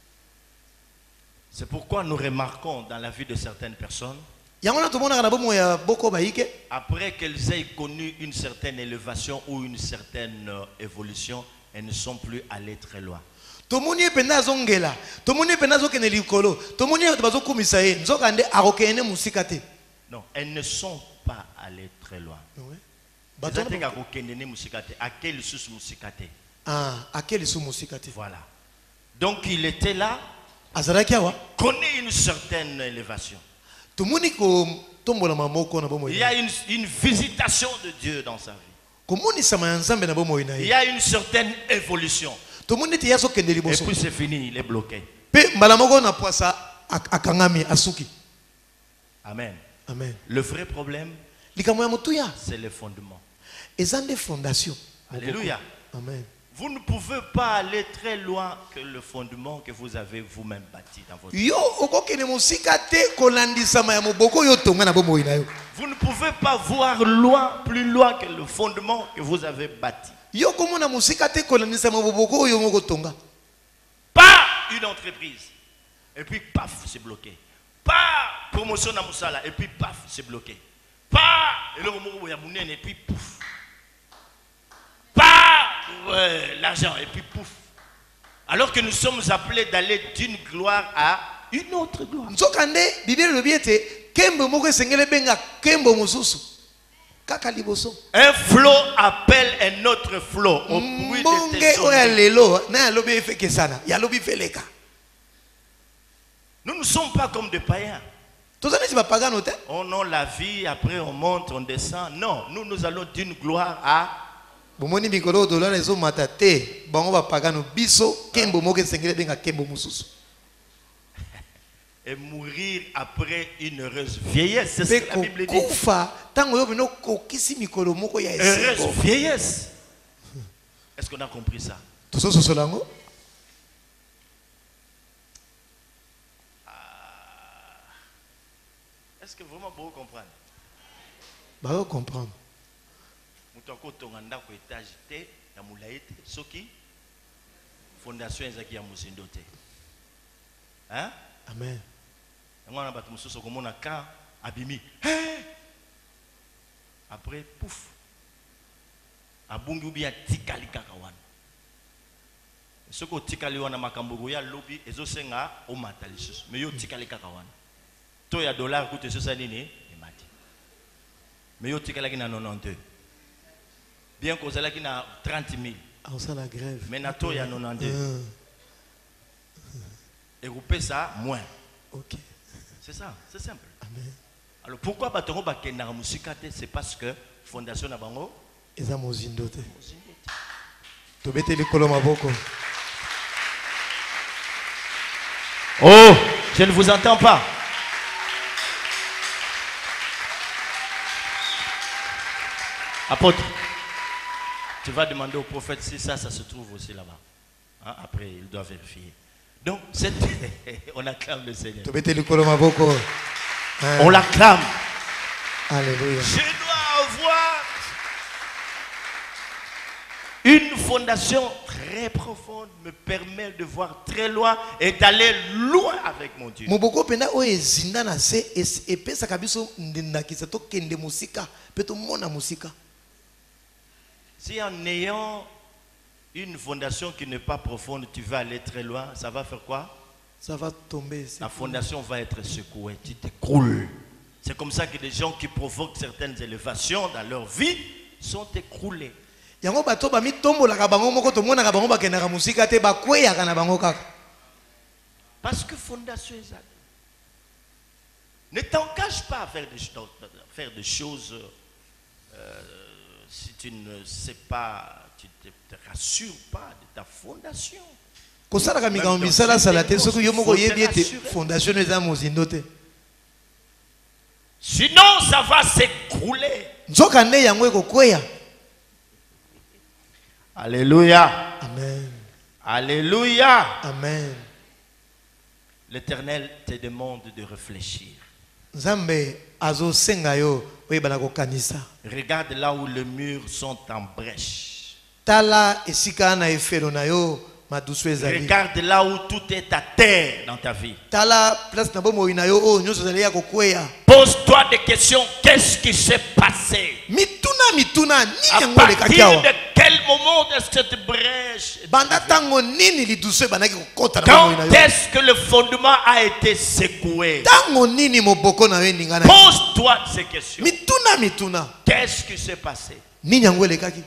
Speaker 1: C'est pourquoi nous remarquons dans la vie de certaines personnes,
Speaker 2: Yango na tomona na bomo ya boko baike,
Speaker 1: après qu'elles aient connu une certaine élévation ou une certaine euh, évolution, elles ne sont plus allées très loin.
Speaker 2: tomoni penda azongela, tomoni penda azokene likolo, tomoni bazokumisa ye, nzoka nde akokene musika te.
Speaker 1: Non, elles ne sont pas allées très loin.
Speaker 2: Ouais.
Speaker 1: Eza te ka kokende ne musika te, à quel sous musika te.
Speaker 2: Ah, akeli su musika te.
Speaker 1: Voilà. Donc il était là,
Speaker 2: Azalaki awa,
Speaker 1: connaît une certaine élévation.
Speaker 2: tomoni ko tombola mamoko na bomo.
Speaker 1: Il y a une, une visitation de Dieu dans sa vie.
Speaker 2: Komoni sama ya nzambe na bomo
Speaker 1: Il
Speaker 2: ina
Speaker 1: y
Speaker 2: ye.
Speaker 1: a une certaine évolution.
Speaker 2: Tomoni te yaso kende
Speaker 1: Et
Speaker 2: liboso.
Speaker 1: puis c'est fini, il est bloqué.
Speaker 2: Pe mbala moko na poisa ak- akangami asuki.
Speaker 1: Amen.
Speaker 2: Amen.
Speaker 1: Le vrai problème,
Speaker 2: Likambo ya motuya
Speaker 1: c'est le fondement.
Speaker 2: eza nde fondation.
Speaker 1: Alléluia.
Speaker 2: Amen.
Speaker 1: Vous ne pouvez pas aller très loin que le fondement que vous avez vous-même bâti dans votre vie.
Speaker 2: Yo okokene musika te kolandisama ya moboko yo tonga na bomo ina yo.
Speaker 1: Vous ne pouvez pas voir loin, plus loin que le fondement que vous avez bâti.
Speaker 2: Yo komona musika te kolandisama ya moboko yo moko tonga.
Speaker 1: Pas une entreprise. Et puis paf, c'est bloqué. Pas promotion dans Moussala. Et puis paf, c'est bloqué. Pas et le et puis pouf. Pas ouais, l'argent et puis pouf. Alors que nous sommes appelés d'aller d'une gloire à une autre gloire.
Speaker 2: Nzoka nde Bible lobi ete kembo moko esengele benga kembo mosusu. kaka liboso.
Speaker 1: Un flot appelle un autre flot au bruit de tes
Speaker 2: Mbonge oya
Speaker 1: sons.
Speaker 2: lelo na ya lobi efe kesana ya lobi feleka.
Speaker 1: Nous ne sommes pas comme des païens.
Speaker 2: Tozana si ba pagano te.
Speaker 1: On a la vie, après on monte, on descend. Non, nous, nous allons d'une gloire à...
Speaker 2: Bomoni mikolo dolala ezo matate bango ba pagano biso kembo moke sengele benga kembo mususu.
Speaker 1: Et mourir après une heureuse vieillesse. C'est ce que la Bible dit.
Speaker 2: Kufa tango yo bino kokisi mikolo moko ya
Speaker 1: Heureuse
Speaker 2: esengo.
Speaker 1: vieillesse. Est-ce qu'on a compris ça?
Speaker 2: Toso sosolango.
Speaker 1: Est-ce que vraiment vous comprenez?
Speaker 2: Ba comprendre.
Speaker 1: Mutako tonganda ko étage té ya mulaité soki fondation ezaki ya muzindo té. Hein?
Speaker 2: Amen.
Speaker 1: Ngwana batu mususu komona ka abimi. Après pouf. Abungi ubi ya tikali kaka wana. Soko tikali wana makambo ya lobby ezosenga o matali susu. Mais yo tikali kaka wana. To ya dollar coûte ce ça nini emati. Mais yo tikali ki na quatre-vingt-deux. Bien qu'on soit là qui na trente mille.
Speaker 2: Ah, ça la grève.
Speaker 1: Mais na to ya quatre-vingt-deux.
Speaker 2: Uh,
Speaker 1: Et vous payez ça moins.
Speaker 2: ok.
Speaker 1: C'est ça, c'est simple.
Speaker 2: Amen.
Speaker 1: Alors pourquoi batongo bakenda na musika te? C'est parce que fondation na bango
Speaker 2: Eza mozindo te.
Speaker 1: muzindo te.
Speaker 2: Tobete likolo maboko.
Speaker 1: Oh, je ne vous entends pas. Apôtre, tu vas demander au prophète si ça, ça se trouve aussi là-bas. Hein, après, il doit vérifier. Donc, cette... on acclame le Seigneur.
Speaker 2: Tobete likolo maboko. Ah,
Speaker 1: On l'acclame.
Speaker 2: Alléluia.
Speaker 1: Je dois avoir une fondation très profonde, me permet de voir très loin et d'aller loin avec mon Dieu.
Speaker 2: Moboko penda o ezinda na se epesa kabiso ndendakisa to kende musika peto mona musika.
Speaker 1: Si en ayant une fondation qui n'est pas profonde, tu vas aller très loin, ça va faire quoi?
Speaker 2: Ça va tomber.
Speaker 1: La fondation va être secouée, tu t'écroules. C'est comme ça que les gens qui provoquent certaines élévations dans leur vie sont écroulés.
Speaker 2: Yango bato ba mi tombola ka bango moko to mona ka bango ba kenda ka musika te ba kweya kana bango kaka.
Speaker 1: Parce que fondation est là. Ne t'engage pas à faire des, faire des choses euh, si tu ne sais pas, tu ne te, te rassures pas de ta fondation.
Speaker 2: Kosala ka mikambo misala sala te soki yo moko yebi ete fondation eza mozindo te.
Speaker 1: Sinon ça va s'écrouler.
Speaker 2: Nzoka ne yango ekokweya.
Speaker 1: Alléluia.
Speaker 2: Amen.
Speaker 1: Alléluia.
Speaker 2: Amen.
Speaker 1: L'Éternel te demande de réfléchir.
Speaker 2: Nzambe azo senga yo oyebana kokanisa.
Speaker 1: Regarde là où les murs sont en brèche.
Speaker 2: Tala esika na efero na yo madusu ezali.
Speaker 1: Regarde là où tout est à terre dans ta vie.
Speaker 2: Tala place na bomo ina yo o nyoso zali ya kokweya.
Speaker 1: Pose-toi des questions. Qu'est-ce qui s'est passé?
Speaker 2: Mituna mituna ni
Speaker 1: À
Speaker 2: yango le
Speaker 1: partir
Speaker 2: kakiawa.
Speaker 1: de quel moment est cette brèche?
Speaker 2: Banda tango nini lidusu banaki kokota na bomo ina
Speaker 1: Quand
Speaker 2: yo.
Speaker 1: est-ce que le fondement a été secoué?
Speaker 2: Tango nini moboko na we ninga na.
Speaker 1: Pose-toi ces questions.
Speaker 2: Mituna mituna.
Speaker 1: Qu'est-ce qui s'est passé?
Speaker 2: Ni yango le kaki.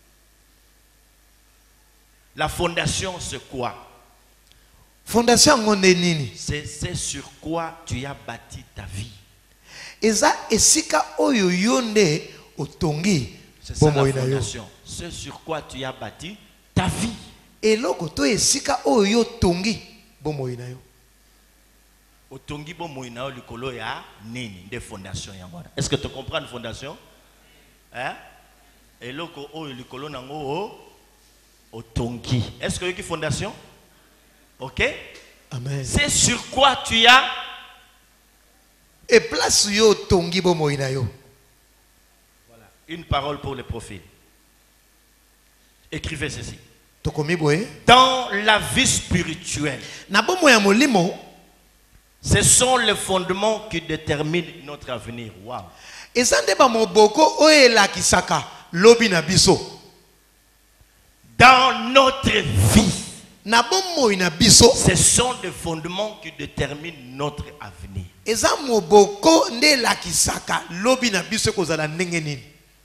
Speaker 1: La fondation, c'est quoi?
Speaker 2: Fondation ngonde nini?
Speaker 1: C'est c'est sur quoi tu as bâti ta vie.
Speaker 2: Eza esika oyo yonde otongi
Speaker 1: C'est ça
Speaker 2: bomo
Speaker 1: la
Speaker 2: ina yo.
Speaker 1: fondation. C'est sur quoi tu as bâti ta vie.
Speaker 2: Eloko to esika oyo tongi bomo ina yo.
Speaker 1: Otongi bo moina likolo ya nini de fondation ya ngwana. Est-ce que tu comprends une fondation? Hein? Eloko o likolo nango o otongi. Est-ce que y a une fondation? OK?
Speaker 2: Amen.
Speaker 1: C'est sur quoi tu as
Speaker 2: Et place yo tongi bomo ina yo.
Speaker 1: voilà, une parole pour les profils. Écrivez ceci.
Speaker 2: Tokomi boye.
Speaker 1: Dans la vie spirituelle,
Speaker 2: Na bomo ya molimo,
Speaker 1: ce sont les fondements qui déterminent notre avenir. Wow.
Speaker 2: ezande ba moboko oyo elakisaka lobi na biso.
Speaker 1: Dans notre vie,
Speaker 2: Na bomo ina biso,
Speaker 1: ce sont des fondements qui déterminent notre avenir.
Speaker 2: eza moboko nde elakisaka lobi na biso kozala ndenge nini.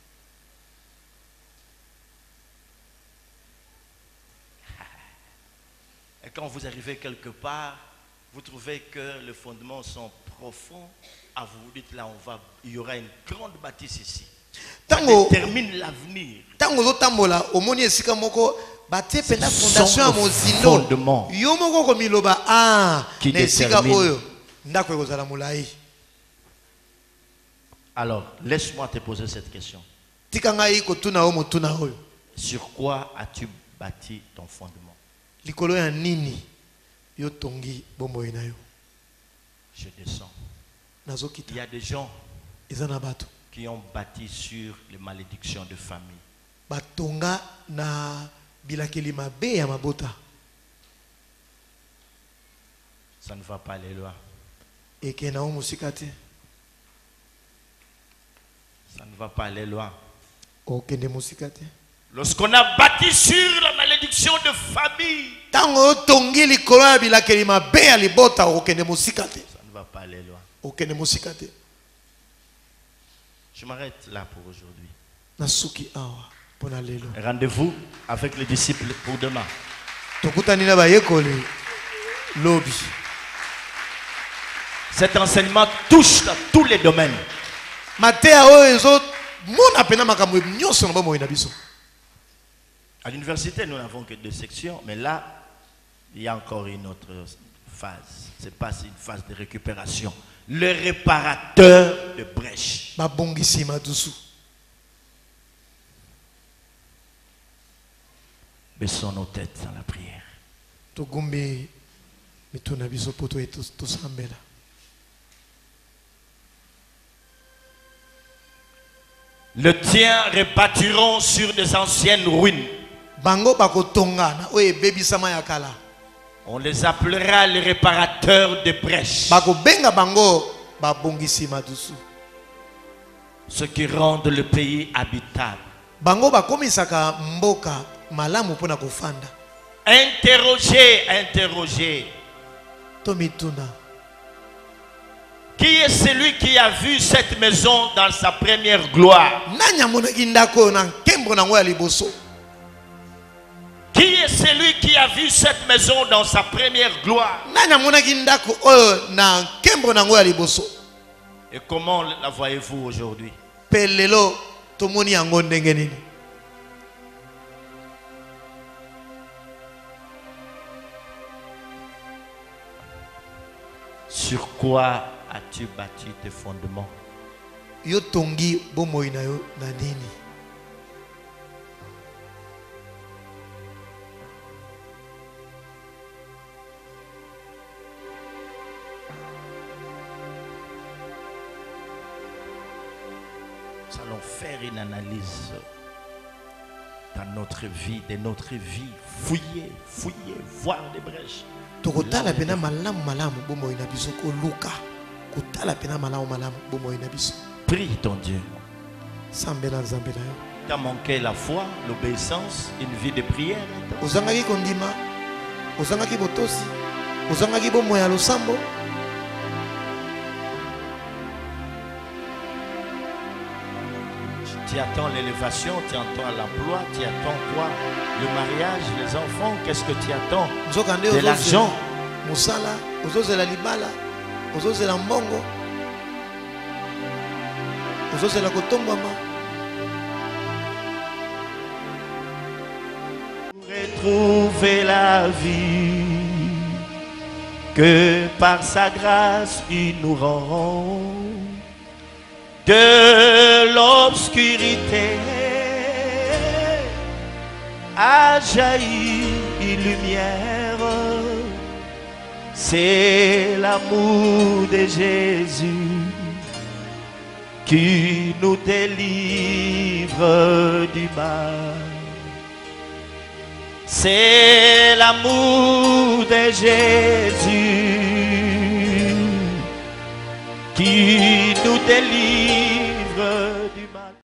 Speaker 1: quand vous arrivez quelque part, vous trouvez que les fondements sont profonds, ah, vous dites là, on va, il y aura une grande bâtisse ici. Ça détermine l'avenir.
Speaker 2: Tango zo tambola omoni esika moko batie pena fondation ya mozindo yo moko komiloba ah
Speaker 1: qui
Speaker 2: na esika
Speaker 1: détermine.
Speaker 2: oyo ndako ekozala molai.
Speaker 1: Alors, laisse-moi te poser cette question.
Speaker 2: Tika ngai kotuna o motuna oyo.
Speaker 1: Sur quoi as-tu bâti ton fondement?
Speaker 2: Likolo ya nini yo tongi bomoi na yo?
Speaker 1: Je descends.
Speaker 2: Nazokita.
Speaker 1: Il y a des gens
Speaker 2: Ezana bato
Speaker 1: qui ont bâti sur les malédictions de famille.
Speaker 2: Batonga na bilakeli mabe ya mabota.
Speaker 1: Ça ne va pas aller loin.
Speaker 2: Eke na o musika te.
Speaker 1: Ça ne va pas aller loin.
Speaker 2: Okende musika te.
Speaker 1: Lorsqu'on a bâti sur la malédiction de famille,
Speaker 2: Tango tongi likolo ya bilakeli mabe ya libota okende musika te.
Speaker 1: ça ne va pas aller loin.
Speaker 2: Okende musika te.
Speaker 1: Je m'arrête là pour aujourd'hui.
Speaker 2: Nasuki awa pona lelo.
Speaker 1: Rendez-vous avec les disciples pour demain.
Speaker 2: Tokutani na bayekoli lobi.
Speaker 1: Cet enseignement touche dans tous les domaines.
Speaker 2: Matea oyo ezo mona pena makambo nyonso na bomoi na biso.
Speaker 1: À l'université, nous n'avons que deux sections, mais là, il y a encore une autre phase. C'est pas une phase de récupération. Le réparateur de brèches.
Speaker 2: Babongisi madusu.
Speaker 1: Baissons nos têtes dans la prière.
Speaker 2: Togumbi mituna biso poto eto to sambela.
Speaker 1: Le tien rebâtiront sur des anciennes ruines.
Speaker 2: Bango bakotonga na oye bebisama ya kala.
Speaker 1: On les appellera les réparateurs de brèches.
Speaker 2: Bako benga bango babongisi madusu.
Speaker 1: Ceux qui rendent le pays habitable.
Speaker 2: Bango bakomisaka mboka malamu pona kofanda.
Speaker 1: Interrogez, interrogez.
Speaker 2: Tomituna.
Speaker 1: Qui est celui qui a vu cette maison dans sa première gloire?
Speaker 2: Nanya monaki ndako na nkembo na ngoya liboso.
Speaker 1: Qui est celui qui a vu cette maison dans sa première gloire?
Speaker 2: Nanya monaki ndako oyo na nkembo na ngoya liboso.
Speaker 1: Et comment la voyez-vous aujourd'hui?
Speaker 2: Pelelo tomoni yango ndenge nini?
Speaker 1: Sur quoi as-tu bâti tes fondements?
Speaker 2: Yo tongi bomoi na yo na nini?
Speaker 1: Nous allons faire une analyse dans notre vie, de notre vie. Fouiller, fouiller, voir les brèches.
Speaker 2: Tokotala pena malamu malamu bomoi na biso ko luka. Kotala pena malamu malamu bomoi na biso.
Speaker 1: Prie ton Dieu.
Speaker 2: Sambela nzambe na yo.
Speaker 1: Tu as manqué la foi, l'obéissance, une vie de prière.
Speaker 2: Ozangaki kondima, ozangaki botosi, ozangaki bomoi ya losambo.
Speaker 1: Tu attends l'élévation, tu attends l'emploi, tu attends quoi? Le mariage, les enfants, qu'est-ce que tu attends? De l'argent.
Speaker 2: Musala, ozozela libala, ozozela mbongo, ozozela kotombama.
Speaker 1: Pour retrouver la vie que par sa grâce il nous rend. De l'obscurité a jailli une lumière. C'est l'amour de Jésus qui nous délivre du mal. C'est l'amour de Jésus qui nous délivre